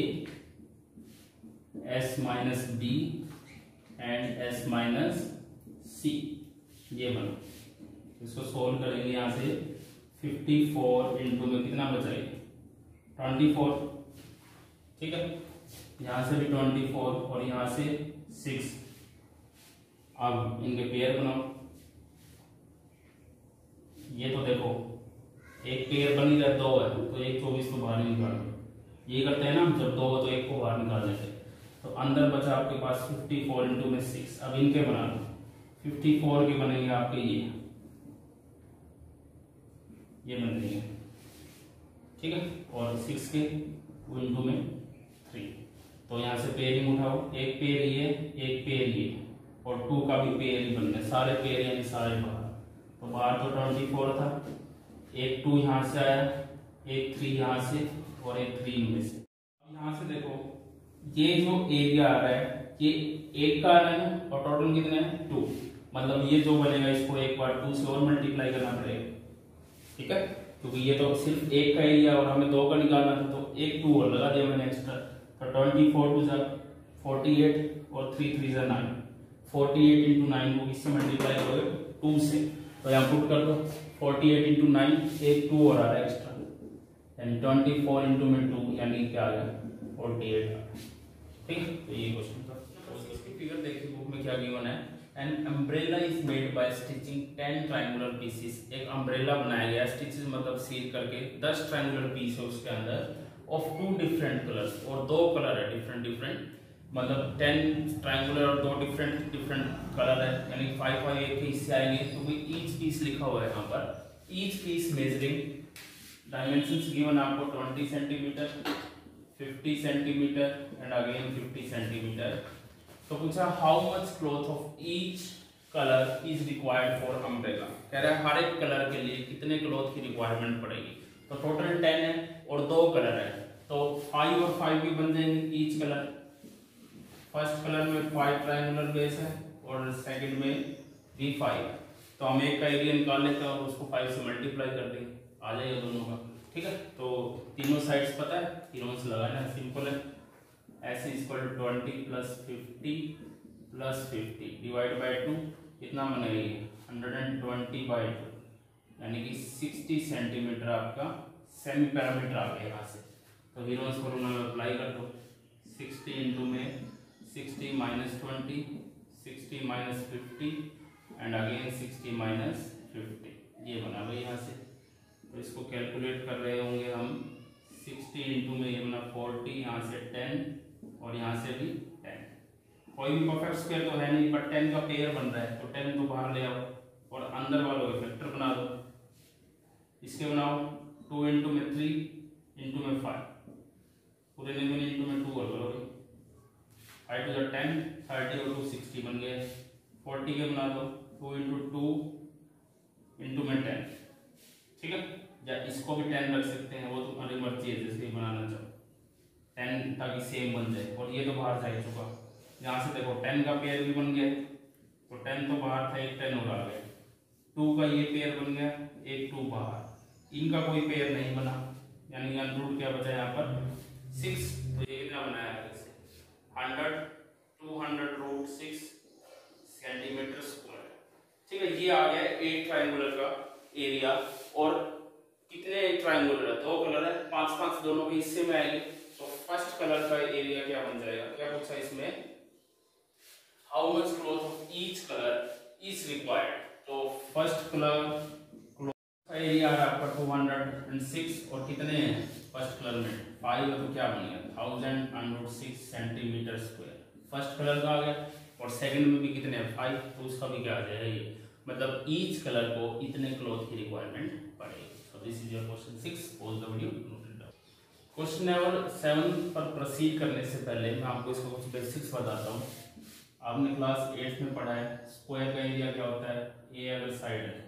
S minus B and S minus सी, ये बना। इसको सोल्व करेंगे यहाँ से 54 इंटू में कितना बचाएगा 24, ठीक है। यहाँ से भी 24 और यहाँ से 6। अब इनके पेयर बनाओ, ये तो देखो एक पेयर बन ही रहा 2 है तो 1 24 तो बाहर नहीं निकालो, ये करते हैं ना जब 2 हो तो 1 को बाहर निकाल देते हैं। तो अंदर बचा आपके पास 54 इंटू में 6। अब इनके बना लो, 54 के बनेंगे आपके ये बन रही है, ठीक है, और 6 के इंटू में 3। तो यहाँ से पेयरिंग उठाओ, एक पेयर ये, एक पेयर ये, और 2 का भी पेयर ही बन गया, सारे पेयर यानी सारे बाहर। तो बाहर तो 24 था, एक 2 यहाँ से आया, एक 3 यहाँ से और एक 3 इनमें से। यहाँ से देखो ये जो एरिया आ रहा है ये 1 का आ रहा है और टोटल कितने हैं 2, मतलब ये जो बनेगा इसको एक बार 2 से और मल्टीप्लाई करना पड़ेगा, ठीक है, क्योंकि ये तो सिर्फ 1 का एरिया और हमें 2 का निकालना था, तो एक 2 और लगा दिया मैंने एक्स्ट्रा। तो 24 2 48 और 3 3 9, 48 इंटू 9 को किससे मल्टीप्लाई करोगे 2 से, तो यहाँ पुट कर दो 48 इंटू 9, एक 2 और आ रहा है एक्स्ट्रा, यानी 24 इंटू में 2 यानी क्या आ गया 48, ठीक है। तो ये क्वेश्चन था। इसकी फिगर देखिए बुक में क्या गिवन है, an umbrella is made by stitching 10 triangular pieces. एक अम्ब्रेला बनाया गया, स्टिचेस मतलब सील करके 10 ट्रायंगुलर पीस है उसके अंदर, ऑफ 2 डिफरेंट कलर्स, और 2 कलर है डिफरेंट डिफरेंट, मतलब 10 ट्रायंगुलर और 2 डिफरेंट डिफरेंट कलर है, यानी 5 5 एक के हिस्से आएंगे, क्योंकि ईच पीस लिखा हुआ है यहाँ पर, each piece measuring dimensions given आपको 20 centimetre, 50 centimetre and again 50 centimetre. तो पूछा how much cloth of each colour is required for umbrella, कह रहा है हर एक कलर के लिए कितने क्लॉथ की रिक्वायरमेंट पड़ेगी। तो टोटल 10 है और 2 कलर है, तो 5 और 5 भी बन जाएंगे ईच कलर। फर्स्ट कलर में 5 ट्रायंगुलर बेस है और सेकंड में भी 5, तो हम एक का एरिया निकाल लेते हैं और उसको 5 से मल्टीप्लाई कर देंगे, आ जाएगा दोनों का, ठीक है। तो तीनों साइड्स पता है, तीनों से लगाना सिंपल है, S equal to 20 plus 50 plus 50 divide by 2, कितना बनेगा 120/2, यानी कि 60 सेंटीमीटर आपका सेमी पैरामीटर आ गया यहाँ से। तो हीरोन्स फॉर्मूला में अप्लाई कर दो, 60 इंटू में 60 minus 20, 60 minus 50 and again 60 minus 50, ये बना भाई यहाँ से। तो इसको कैलकुलेट कर रहे होंगे हम, 60 इंटू में ये बना 40, यहाँ से 10 और यहाँ से भी 10। कोई भी परफेक्ट स्क्वायर तो है नहीं, पर 10 का पेयर बन रहा है, तो 10 तो बाहर ले आओ और अंदर वालों के फैक्टर बना दो। इसके बनाओ 2 इंटू में 3 इंटू में 5, पूरे में इंटू में 2 और करोगे, 5 टू 10, 30 और 2 60 बन गए। 40 के बना दो 2 इंटू 2 इंटू में 10, ठीक है, या इसको भी 10 रख सकते हैं, वो तुम्हारी मर्जी है जैसे बनाना चाहो, 10 ताकि सेम बन जाए। और ये तो बाहर जा चुका, यहाँ से देखो 10 का पेयर भी बन गया, तो 10 तो बाहर था, एक 10 और आ गया, 2 का ये पेयर बन गया, एक 2 बाहर, इनका कोई पेयर नहीं बना, यानी अनरूट क्या बचा यहाँ पर 6। तो ये कितना बनाया है 100 200√6 सेंटीमीटर स्क्वायर, ठीक है। ये आ गया एक ट्रायंगुलर का एरिया, और कितने ट्रायंगुलर है 2 कलर है, 5 5 दोनों के हिस्से में आएंगे, तो फर्स्ट कलर का एरिया क्या बन जाएगा, क्या पूछा इसमें, how much cloth of each colour is required. तो फर्स्ट कलर का एरिया है आपका 206 और कितने हैं फर्स्ट कलर में 5 है, तो क्या बनेगा 1000 सेंटीमीटर स्क्वायर फर्स्ट कलर का आ गया। और सेकंड में भी कितने हैं 5, तो उसका भी क्या आ जाएगा ये, मतलब ईच कलर को इतने क्लॉथ की रिक्वायरमेंट पड़ेगी। So this is your question 6, pause the video, note it down. Question number 7 पर प्रोसीड करने से पहले मैं आपको इसका कुछ बेसिक्स बताता हूँ। आपने क्लास 8 में पढ़ा है स्क्वायर का एरिया क्या होता है, ए अगर साइड है,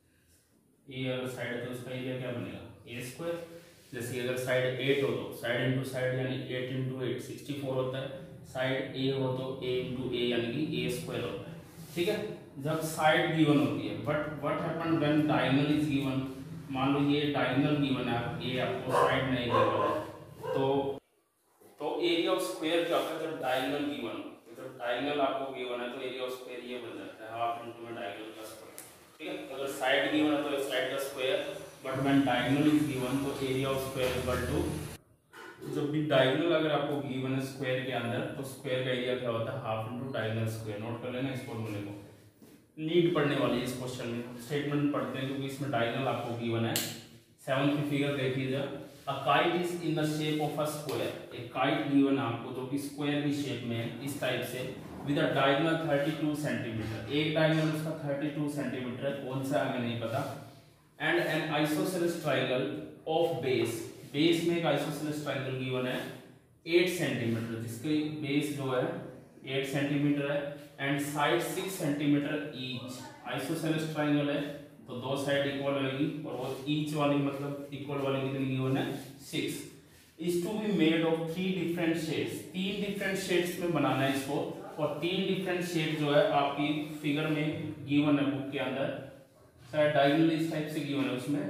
ए अगर साइड है तो उसका एरिया क्या बनेगा ए स्क्वायर। जैसे अगर साइड 8 हो तो साइड इंटू साइड यानी 8 इंटू 8 64 होता है, साइड ए हो तो ए इंटू ए यानी कि ए स्क्वायर होता है, ठीक है। जब साइड गिवन होती है, but what happen when diagonal is given, मान लो ये डायगोनल गिवन है, ये आपको साइड नहीं गिवन है, तो एरिया ऑफ स्क्वायर क्या होता है जब डायगोनल गिवन, जब डायगोनल आपको गिवन है तो एरिया ऑफ स्क्वायर ये बन जाता है हाफ इंटू में डायगोनल का स्क्वायर, ठीक है। अगर साइड गिवन है तो साइड का square, but when diagonal is given तो area of square equal to, जब भी डायगोनल अगर आपको गिवन है स्क्वायर के अंदर तो स्क्वायर का एरिया क्या होता है half into diagonal square. Note कर लेना इस फॉर्मूले को, नीड पढ़ने वाली है इस क्वेश्चन में, स्टेटमेंट पढ़ते हैं क्योंकि इसमें डायगोनल आपको गिवन है। 7th की फिगर देखिए जब, a kite is in the shape of a square, एक काइट गिवन है आपको जो कि स्क्वायर की शेप में है इस टाइप से, विद अ डायगोनल 32 सेंटीमीटर, एक डायगोनल उसका 32 सेंटीमीटर है, कौन सा हमें नहीं पता, and an isosceles triangle of base, base में एक आइसोसेलेस ट्रायंगल गिवन है 8 सेंटीमीटर, जिसकी बेस जो है 8 सेंटीमीटर है, and side 6 centimetre each, isosceles triangle है तो दो साइड इक्वल होगी और वो ईच वाली मतलब इक्वल वाली कितनी गिवन है 6, is to be made of 3 different shades, 3 different shades में बनाना है इसको, और 3 डिफरेंट शेड जो है आपकी फिगर में गिवन है बुक के अंदर, शायद डायगोनल इस टाइप से गिवन है उसमें,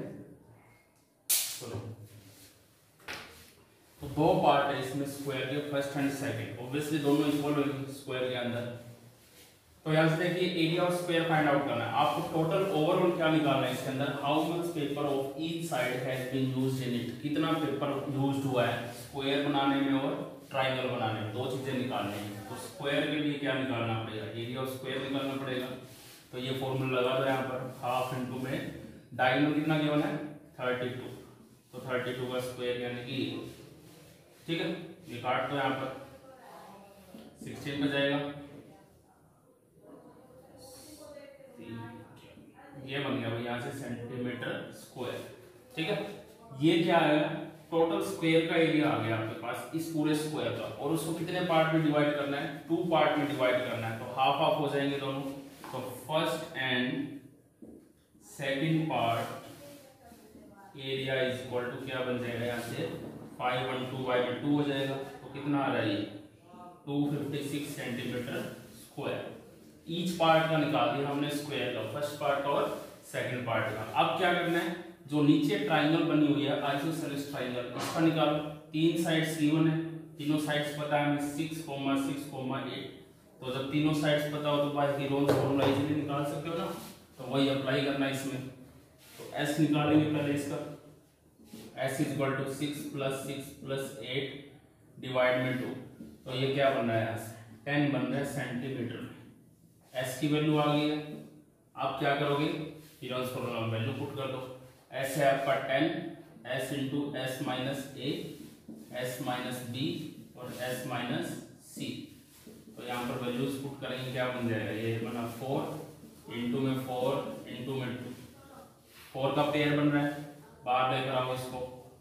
चलो तो दो पार्ट है इसमें स्क्वायर के, फर्स्ट एंड सेकंड, ऑब्वियसली दोनों इक्वल होंगे स्क्वायर के अंदर। तो यहाँ से देखिए area of square find out करना है आपको, टोटल ओवरऑल क्या निकालना है इसके अंदर, how much paper of each side has been used in it, कितना पेपर यूज्ड हुआ है स्क्वायर बनाने में और ट्रायंगल बनाने में, दो चीजें निकालनी है। तो स्क्वायर के लिए क्या निकालना पड़ेगा, एरिया ऑफ स्क्वायर निकालना पड़ेगा, तो ये फॉर्मूला लगा दो यहाँ पर, हाफ इंटू में डायगोनल कितना गिवन है 32, तो 32 का स्क्वायर यानी कि, ठीक है, ये काट दो यहाँ पर 16 पे जाएगा, ये बन गया भाई यहाँ से सेंटीमीटर स्क्वायर, ठीक है। ये क्या है टोटल स्क्वायर का एरिया आ गया आपके पास इस पूरे स्क्वायर का, और उसको कितने पार्ट में डिवाइड करना है 2 पार्ट में डिवाइड करना है, तो हाफ हाफ हो जाएंगे दोनों, तो first and second part area is equal to क्या बन जाएगा यहाँ से 512/2 हो जाएगा, तो कितना आ रहा है 256 सेंटीमीटर स्क्वायर। ईच पार्ट का निकाल दिया हमने स्क्वायर का, फर्स्ट पार्ट का और सेकंड पार्ट का। अब क्या करना है, जो नीचे ट्रायंगल बनी हुई है आइसोसेलेस ट्रायंगल, इसका निकालो, 3 साइड्स गिवन है, तीनों साइड्स पता है हमें 6, 6, 8, तो जब तीनों साइड्स पता हो तो बाय हीरोज फॉर्मूला इजीली निकाल सकते हो ना, तो वही अप्लाई करना है इसमें। तो s निकालेंगे पहले इसका, s is equal to 6 + 6 + 8 divide में 2, तो ये क्या बन रहा है यहाँ से 10 बन रहा है सेंटीमीटर में, s की वैल्यू आ गई है। आप क्या करोगे हीरोज फॉर्मूला में वैल्यू पुट कर दो, s है आपका 10, s into s minus a, s minus b और s माइनस c, तो यहाँ पर वैल्यूज पुट करेंगे क्या बन जाएगा, ये बना 4 इंटू में 4 इंटू में 2, 4 का पेयर बन रहा है, बाहर लेकर आओ इसको,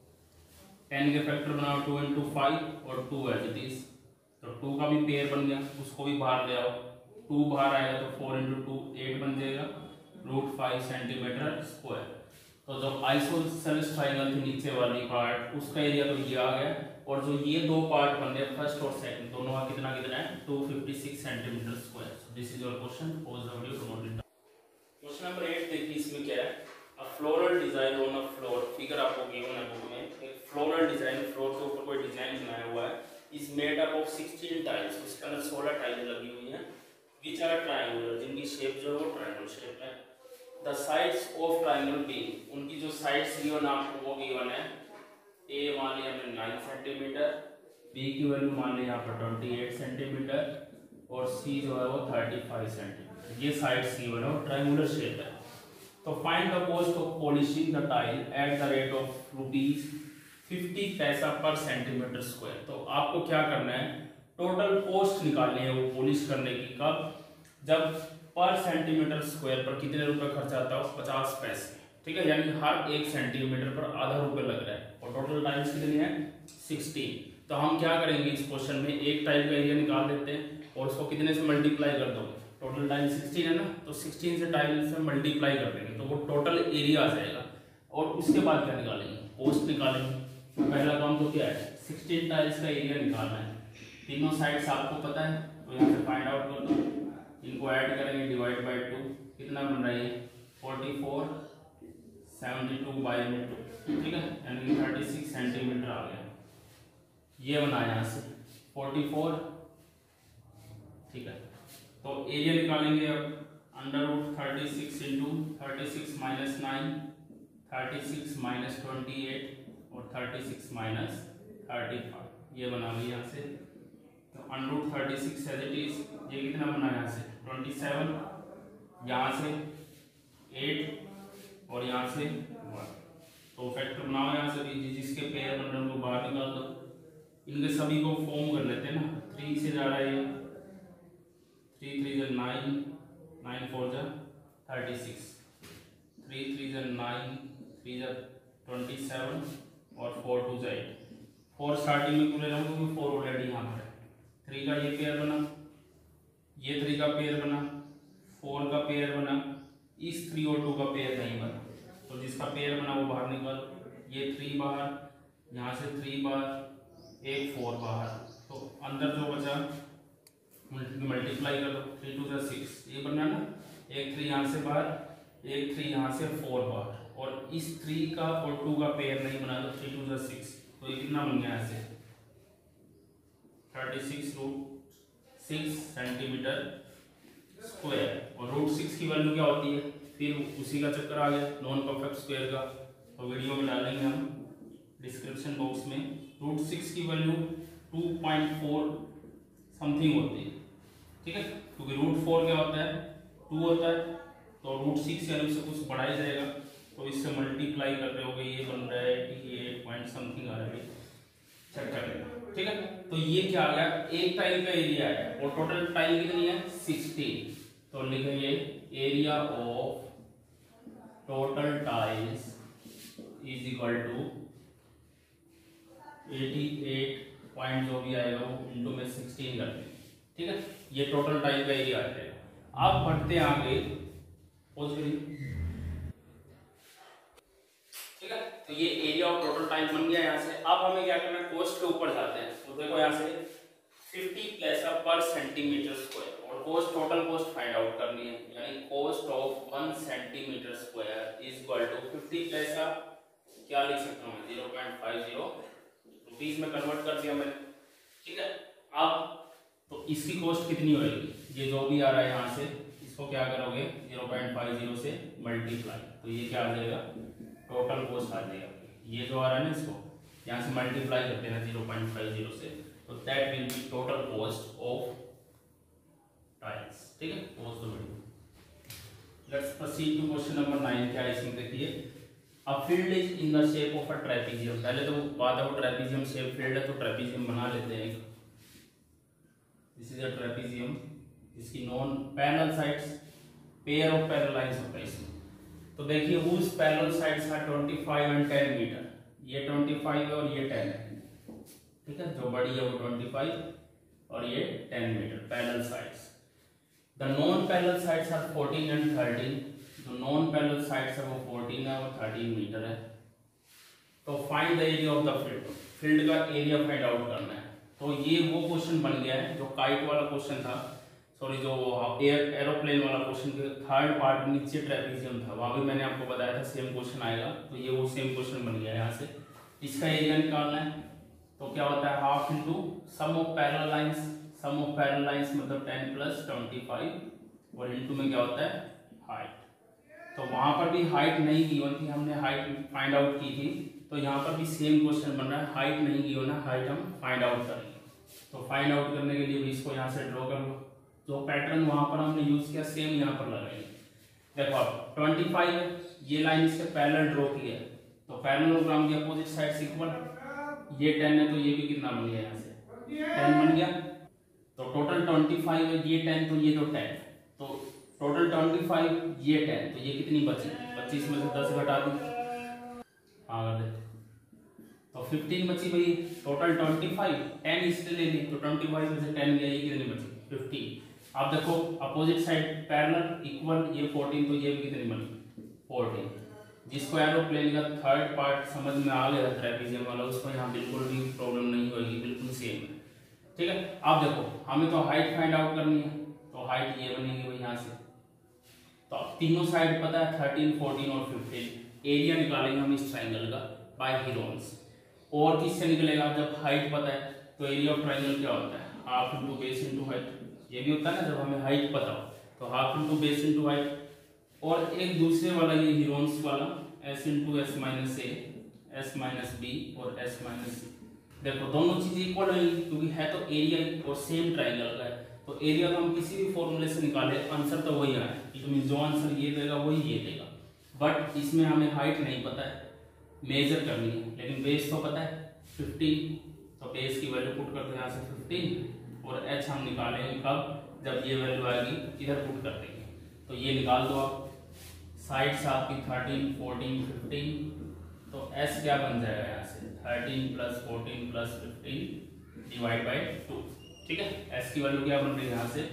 10 के फैक्टर बनाओ 2 इंटू 5 और 2 एज इट इज, तो 2 का भी पेयर बन गया, उसको भी बाहर ले आओ, 2 बाहर आएगा तो 4 इंटू 2 8 बन जाएगा, √5 सेंटीमीटर स्क्वायर। तो जो आइसोसेलेस ट्रायंगल थी नीचे वाली पार्ट उसका एरिया तो ये आ गया, और जो ये दो पार्ट बन रहे फर्स्ट और सेकंड दोनों का कितना कितना है 256 centimetre square. So this is your question, pause the video to note it. Question number 8 देखिए, इसमें क्या है, a floral design on a floor, figure आपको गिवन है बुक में, एक फ्लोरल डिजाइन, फ्लोर के ऊपर कोई डिजाइन बनाया हुआ है, is made up of 16 tiles, उसके अंदर 16 टाइल्स लगी हुई हैं, विच आर ट्रायंगुलर, जिनकी शेप जो है वो ट्रायंगल शेप है। The sides of triangle be, उनकी जो साइड्स गिवन आपको वो गिवन है, ए मान लिया हमने 9 सेंटीमीटर, बी की वैल्यू मान लें यहाँ पर 28 सेंटीमीटर और सी जो है वो 35 सेंटीमीटर। ये साइड C1 है और ट्रायंगुलर शेप है। तो find the cost of polishing the tile at the rate of ₹50 पैसा पर सेंटीमीटर स्क्वायर। तो आपको क्या करना है, टोटल कॉस्ट निकालनी है वो पॉलिश करने की। कब? जब पर सेंटीमीटर स्क्वायर पर कितने रुपए खर्च आता है? 50 पैसे। ठीक है, यानी हर 1 सेंटीमीटर पर आधा रुपए लग रहा है और टोटल टाइल्स कितनी है? 16। तो हम क्या करेंगे इस क्वेश्चन में, एक टाइल का एरिया निकाल देते हैं और उसको कितने से मल्टीप्लाई कर दोगे? टोटल टाइल 16 है ना, तो 16 से टाइल से मल्टीप्लाई कर देंगे तो वो टोटल एरिया आ जाएगा। और उसके बाद क्या निकालेंगे? कॉस्ट निकालेंगे। पहला काम तो क्या है? 16 टाइल्स का एरिया निकालना है। तीनों साइड्स आपको पता है तो यहाँ से फाइंड आउट कर दो, इनको ऐड करेंगे, डिवाइड बाय 2, कितना बन रहा है? 44 72/2। ठीक है, यानी 36 सेंटीमीटर आ गया। ये बना यहाँ से 44। ठीक है, तो एरिया निकालेंगे अब। √36 इंटू 36 माइनस 9, 36 माइनस 28 और 36 माइनस 35, ये बना लिया यहाँ से। तो √36 एज इट इज, ये कितना बना यहाँ से? 27, यहाँ से 8 और यहाँ से 1। तो फैक्टर बनाओ यहाँ से भी, जिसके पेयर बन रहे हैं उनको बाहर निकाल दो। इनके सभी को फॉर्म कर लेते हैं ना। 3 से जा रहा है ये, 3 3 जा 9, 9 4 जा 36, 3 3 जा 9, 3 जा 27 और 4 2 जा 8। 4 स्टार्टिंग में पूरे रहोगे क्योंकि 4 ऑलरेडी यहाँ पर है। 3 का ये पेयर बना, ये 3 का पेयर बना, 4 का पेयर बना, इस 3 और 2 का पेयर नहीं बना। तो जिसका पेयर बना वो बाहर निकाल, ये 3 बाहर, यहाँ से 3 बाहर, एक 4 बाहर। तो अंदर जो बचा मल्टीप्लाई कर दो, 3 2 जा 6, ये बनना ना। एक 3 यहाँ से बाहर, एक 3 यहाँ से 4 बाहर, और इस 3 का और 2 का पेयर नहीं बना तो 3 2 जा 6। तो ये कितना बन गया यहाँ से? 36√6 सेंटीमीटर स्क्वायर। और √6 की वैल्यू क्या होती है? फिर उसी का चक्कर आ गया नॉन परफेक्ट स्क्वायर का, तो वीडियो में डालेंगे हम डिस्क्रिप्शन बॉक्स में। √6 की वैल्यू 2.4 समथिंग होती है। ठीक है, क्योंकि √4 क्या होता है? 2 होता है, तो √6 यानी उससे कुछ बढ़ा ही जाएगा। तो इससे मल्टीप्लाई कर रहे हो, ये बन रहा है 88 पॉइंट समथिंग आ रहा है। चेक कर लेना। ठीक है, तो ये क्या आ गया? एक टाइल का एरिया है और टोटल टाइल कितनी है? 16। तो लिखेंगे area of total tiles is equal to 88 point जो भी आएगा वो इंटू में 16 कर दें। ठीक है, ये टोटल टाइल का एरिया आ जाएगा। अब बढ़ते हैं आगे, पोज करिए। ठीक है, तो ये एरिया ऑफ टोटल टाइल बन गया यहाँ से। अब हमें क्या करना है? कॉस्ट के ऊपर जाते हैं। तो देखो यहाँ से 50 पैसा पर सेंटीमीटर स्क्वायर और cost, total cost find out करनी है। यानी cost of 1 centimetre square is equal to 50 पैसा, क्या लिख सकता हूँ? 0.50 रुपीज में कन्वर्ट कर दिया मैंने। ठीक है, अब तो इसकी कॉस्ट कितनी होगी? ये जो भी आ रहा है यहाँ से, इसको क्या करोगे? 0.50 से मल्टीप्लाई, तो ये क्या आ जाएगा? टोटल कॉस्ट आ जाएगा। ये जो आ रहा है ना, इसको यहाँ से मल्टीप्लाई करते हैं 0.50 से, तो that will be total cost of tiles. ठीक है, pause the video. Let's proceed to question number 9। क्या है इसमें? देखिए, a field is in the shape of a trapezium. पहले तो बात है वो ट्रेपेजियम शेप फील्ड है, तो ट्रेपेजियम बना लेते हैं। दिस इज अ ट्रेपेजियम, इसकी non parallel sides, pair of parallel lines होता है इसमें। तो देखिए whose parallel sides are 25 and 10 metre. ये 25 है और ये 10 है। ठीक है, जो बड़ी है वो 25 और ये 10 metre parallel sides. The non parallel sides are 14 and 13। जो नॉन पैरेलल साइड्स है वो 14 है और 13 मीटर है। तो find the area of the field. Field का एरिया फाइंड आउट करना है। तो ये वो क्वेश्चन बन गया है जो काइट वाला क्वेश्चन था, सॉरी जो एरोप्लेन वाला क्वेश्चन के थर्ड पार्ट में नीचे ट्रेपेजियम था, वहां भी मैंने आपको बताया था सेम क्वेश्चन आएगा। तो ये वो सेम क्वेश्चन बन गया है यहाँ से। इसका एरिया निकालना है, तो क्या होता है? Half into sum of parallel lines. Sum of parallel lines मतलब 10 + 25 और इंटू में क्या होता है? हाइट। तो वहां पर भी हाइट नहीं गिवन थी, हमने हाइट फाइंड आउट की थी तो यहाँ पर भी सेम क्वेश्चन बन रहा है, हाइट नहीं की होना, हाइट हम फाइंड आउट करेंगे। तो फाइंड आउट करने के लिए भी इसको यहाँ से ड्रॉ कर लो, जो पैटर्न वहां पर हमने यूज किया सेम यहाँ पर लगाएंगे। देखो आप 25 है, ये लाइन इसके पैरेलल ड्रॉ की है, तो पैरेललोग्राम की अपोजिट साइड इक्वल, ये 10 है तो ये भी कितना बन गया, यहाँ से 10 बन गया। तो टोटल 25 है, ये 10 तो ये तो 10, तो टोटल 25 ये 10, तो ये कितनी बची, 25 में से 10 घटा दी, हाँ तो 15 बची भाई। टोटल 25, 10 इससे ले ली तो 25 में से 10 गया, ये कितनी बची 15। अब देखो अपोजिट साइड पैरेलल इक्वल, ये 14 तो ये भी कितनी बनी 14। जिसको एरोप्लेन का थर्ड पार्ट समझ में आ गया ट्रेपेजियम वाला, उसको यहाँ बिल्कुल भी प्रॉब्लम नहीं होगी, बिल्कुल सेम है, ठीक है। अब देखो हमें तो हाइट फाइंड आउट करनी है, तो हाइट ये बनेगी भाई यहाँ से। तो अब तीनों साइड पता है 13, 14 और 15। एरिया निकालेंगे हम इस ट्राइंगल का बाय हीरोन्स। और किससे निकलेगा, जब हाइट पता है तो एरिया ऑफ ट्राइंगल क्या होता है, half into base into height. ये भी होता है ना, जब हमें हाइट पता हो तो half into base into height. और एक दूसरे वाला ये हीरोन्स वाला s इंटू एस माइनस ए, एस माइनस बी और एस माइनस सी। देखो दोनों चीजें इक्वल रहेंगी क्योंकि है तो एरिया और सेम ट्राइंगल का है, तो एरिया को हम किसी भी फॉर्मूले से निकाले आंसर तो वही आए, इट मीन जो आंसर ये देगा वही ये देगा। बट इसमें हमें हाइट नहीं पता है, मेजर करनी है, लेकिन बेस तो पता है 15, तो बेस की वैल्यू पुट करते हैं यहाँ से 15, और h हम निकालेंगे कब, जब ये वैल्यू आएगी इधर पुट कर देंगे। तो ये निकाल दो आप, साइड से आपकी 13, 14, 15, तो s क्या बन जाएगा यहाँ से 13 प्लस 14 प्लस 15 डिवाइड बाई 2, ठीक है। s की वैल्यू क्या बन रही है यहाँ से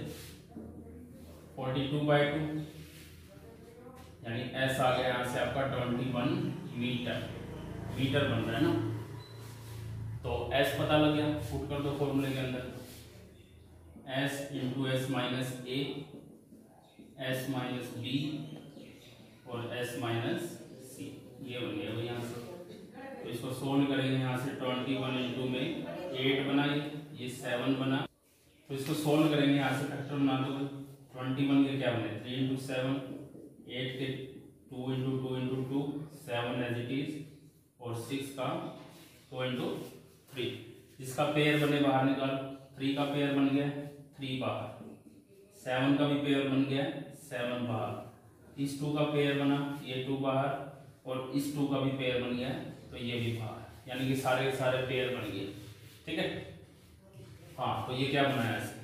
42/2, यानी s आ गया यहाँ से आपका 21 मीटर, मीटर बन रहा है ना। तो s पता लग गया, पुट कर दो फॉर्मूले के अंदर, s इंटू एस माइनस ए, एस माइनस बी और s माइनस सी, ये बन गया भाई यहाँ से। तो इसको सोल्व करेंगे यहाँ से 21 इंटू में 8 बना, ये 7 बना, तो इसको सोल्व करेंगे यहाँ से फैक्टर बना दो। 21 के क्या बने 3 इंटू 7, 8 के 2 into 2 into 2, 7 as it is, और 6 का 2 इंटू 3, जिसका पेयर बने बाहर निकालो, 3 का पेयर बन गया 3 बाहर, 7 का भी पेयर बन गया 7 बाहर, इस 2 का पेयर बना ये 2 बाहर, और इस 2 का भी पेयर बन गया तो ये भी बाहर, यानी कि सारे के सारे पेयर बन गए, ठीक है। हाँ तो ये क्या बनाया ऐसे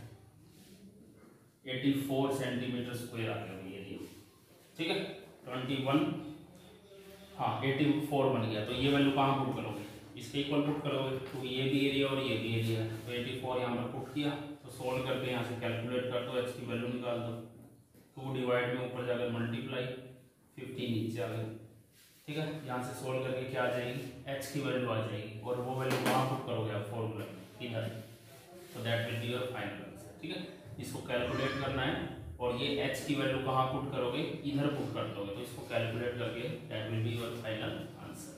84 सेंटीमीटर स्क्वायर आ गया ये, ठीक है। 21, हाँ 84 बन गया, तो ये वैल्यू कहाँ पुट करोगे, इसके इक्वल पुट करोगे, तो ये भी एरिया और ये भी एरिया, तो 84 यहाँ पर पुट किया, तो सोल्व करके यहाँ से कैलकुलेट कर दो, h की वैल्यू निकाल दो, 2 डिवाइड में ऊपर जाकर मल्टीप्लाई, 15 नीचे आ गई, ठीक है। यहाँ से सोल्व करके क्या आ जाएगी h की वैल्यू आ जाएगी, और वो वैल्यू कहाँ पुट करोगे आप फॉर्मूला इधर, तो that will be your final answer, ठीक है। इसको कैलकुलेट करना है, और ये h की वैल्यू कहाँ पुट करोगे इधर पुट कर दोगे, तो इसको कैलकुलेट करके that will be your final answer.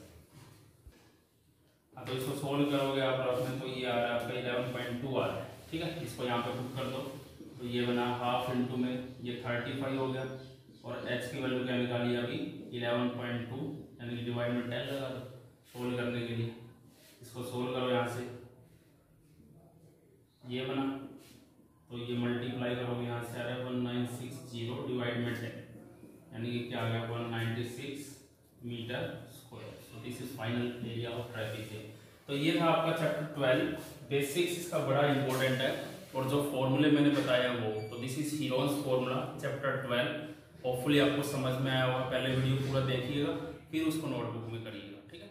तो इसको सोल्व करोगे आप में, तो ये आ रहा है आपका 11.2 आ रहा है, ठीक है। इसको यहाँ पे पुट कर दो, तो ये बना हाफ इंटू में ये 35 हो गया, और h की वैल्यू क्या निकाली अभी 11.2, यानी कि डिवाइड में 10 लगा दो सोल्व करने के लिए। इसको सोल्व करो यहाँ से, ये बना, तो ये मल्टीप्लाई करोगे यहाँ से आ रहा है 1960 डिवाइड में 10, यानी कि क्या आ गया 196 metre square. So this is final area of trapezium. तो ये था आपका चैप्टर 12, बेसिक्स इसका बड़ा इंपॉर्टेंट है, और जो फॉर्मूले मैंने बताया वो, तो this is Heron's formula chapter 12। Hopefully आपको समझ में आया होगा, पहले वीडियो पूरा देखिएगा फिर उसको नोटबुक में करिएगा, ठीक है।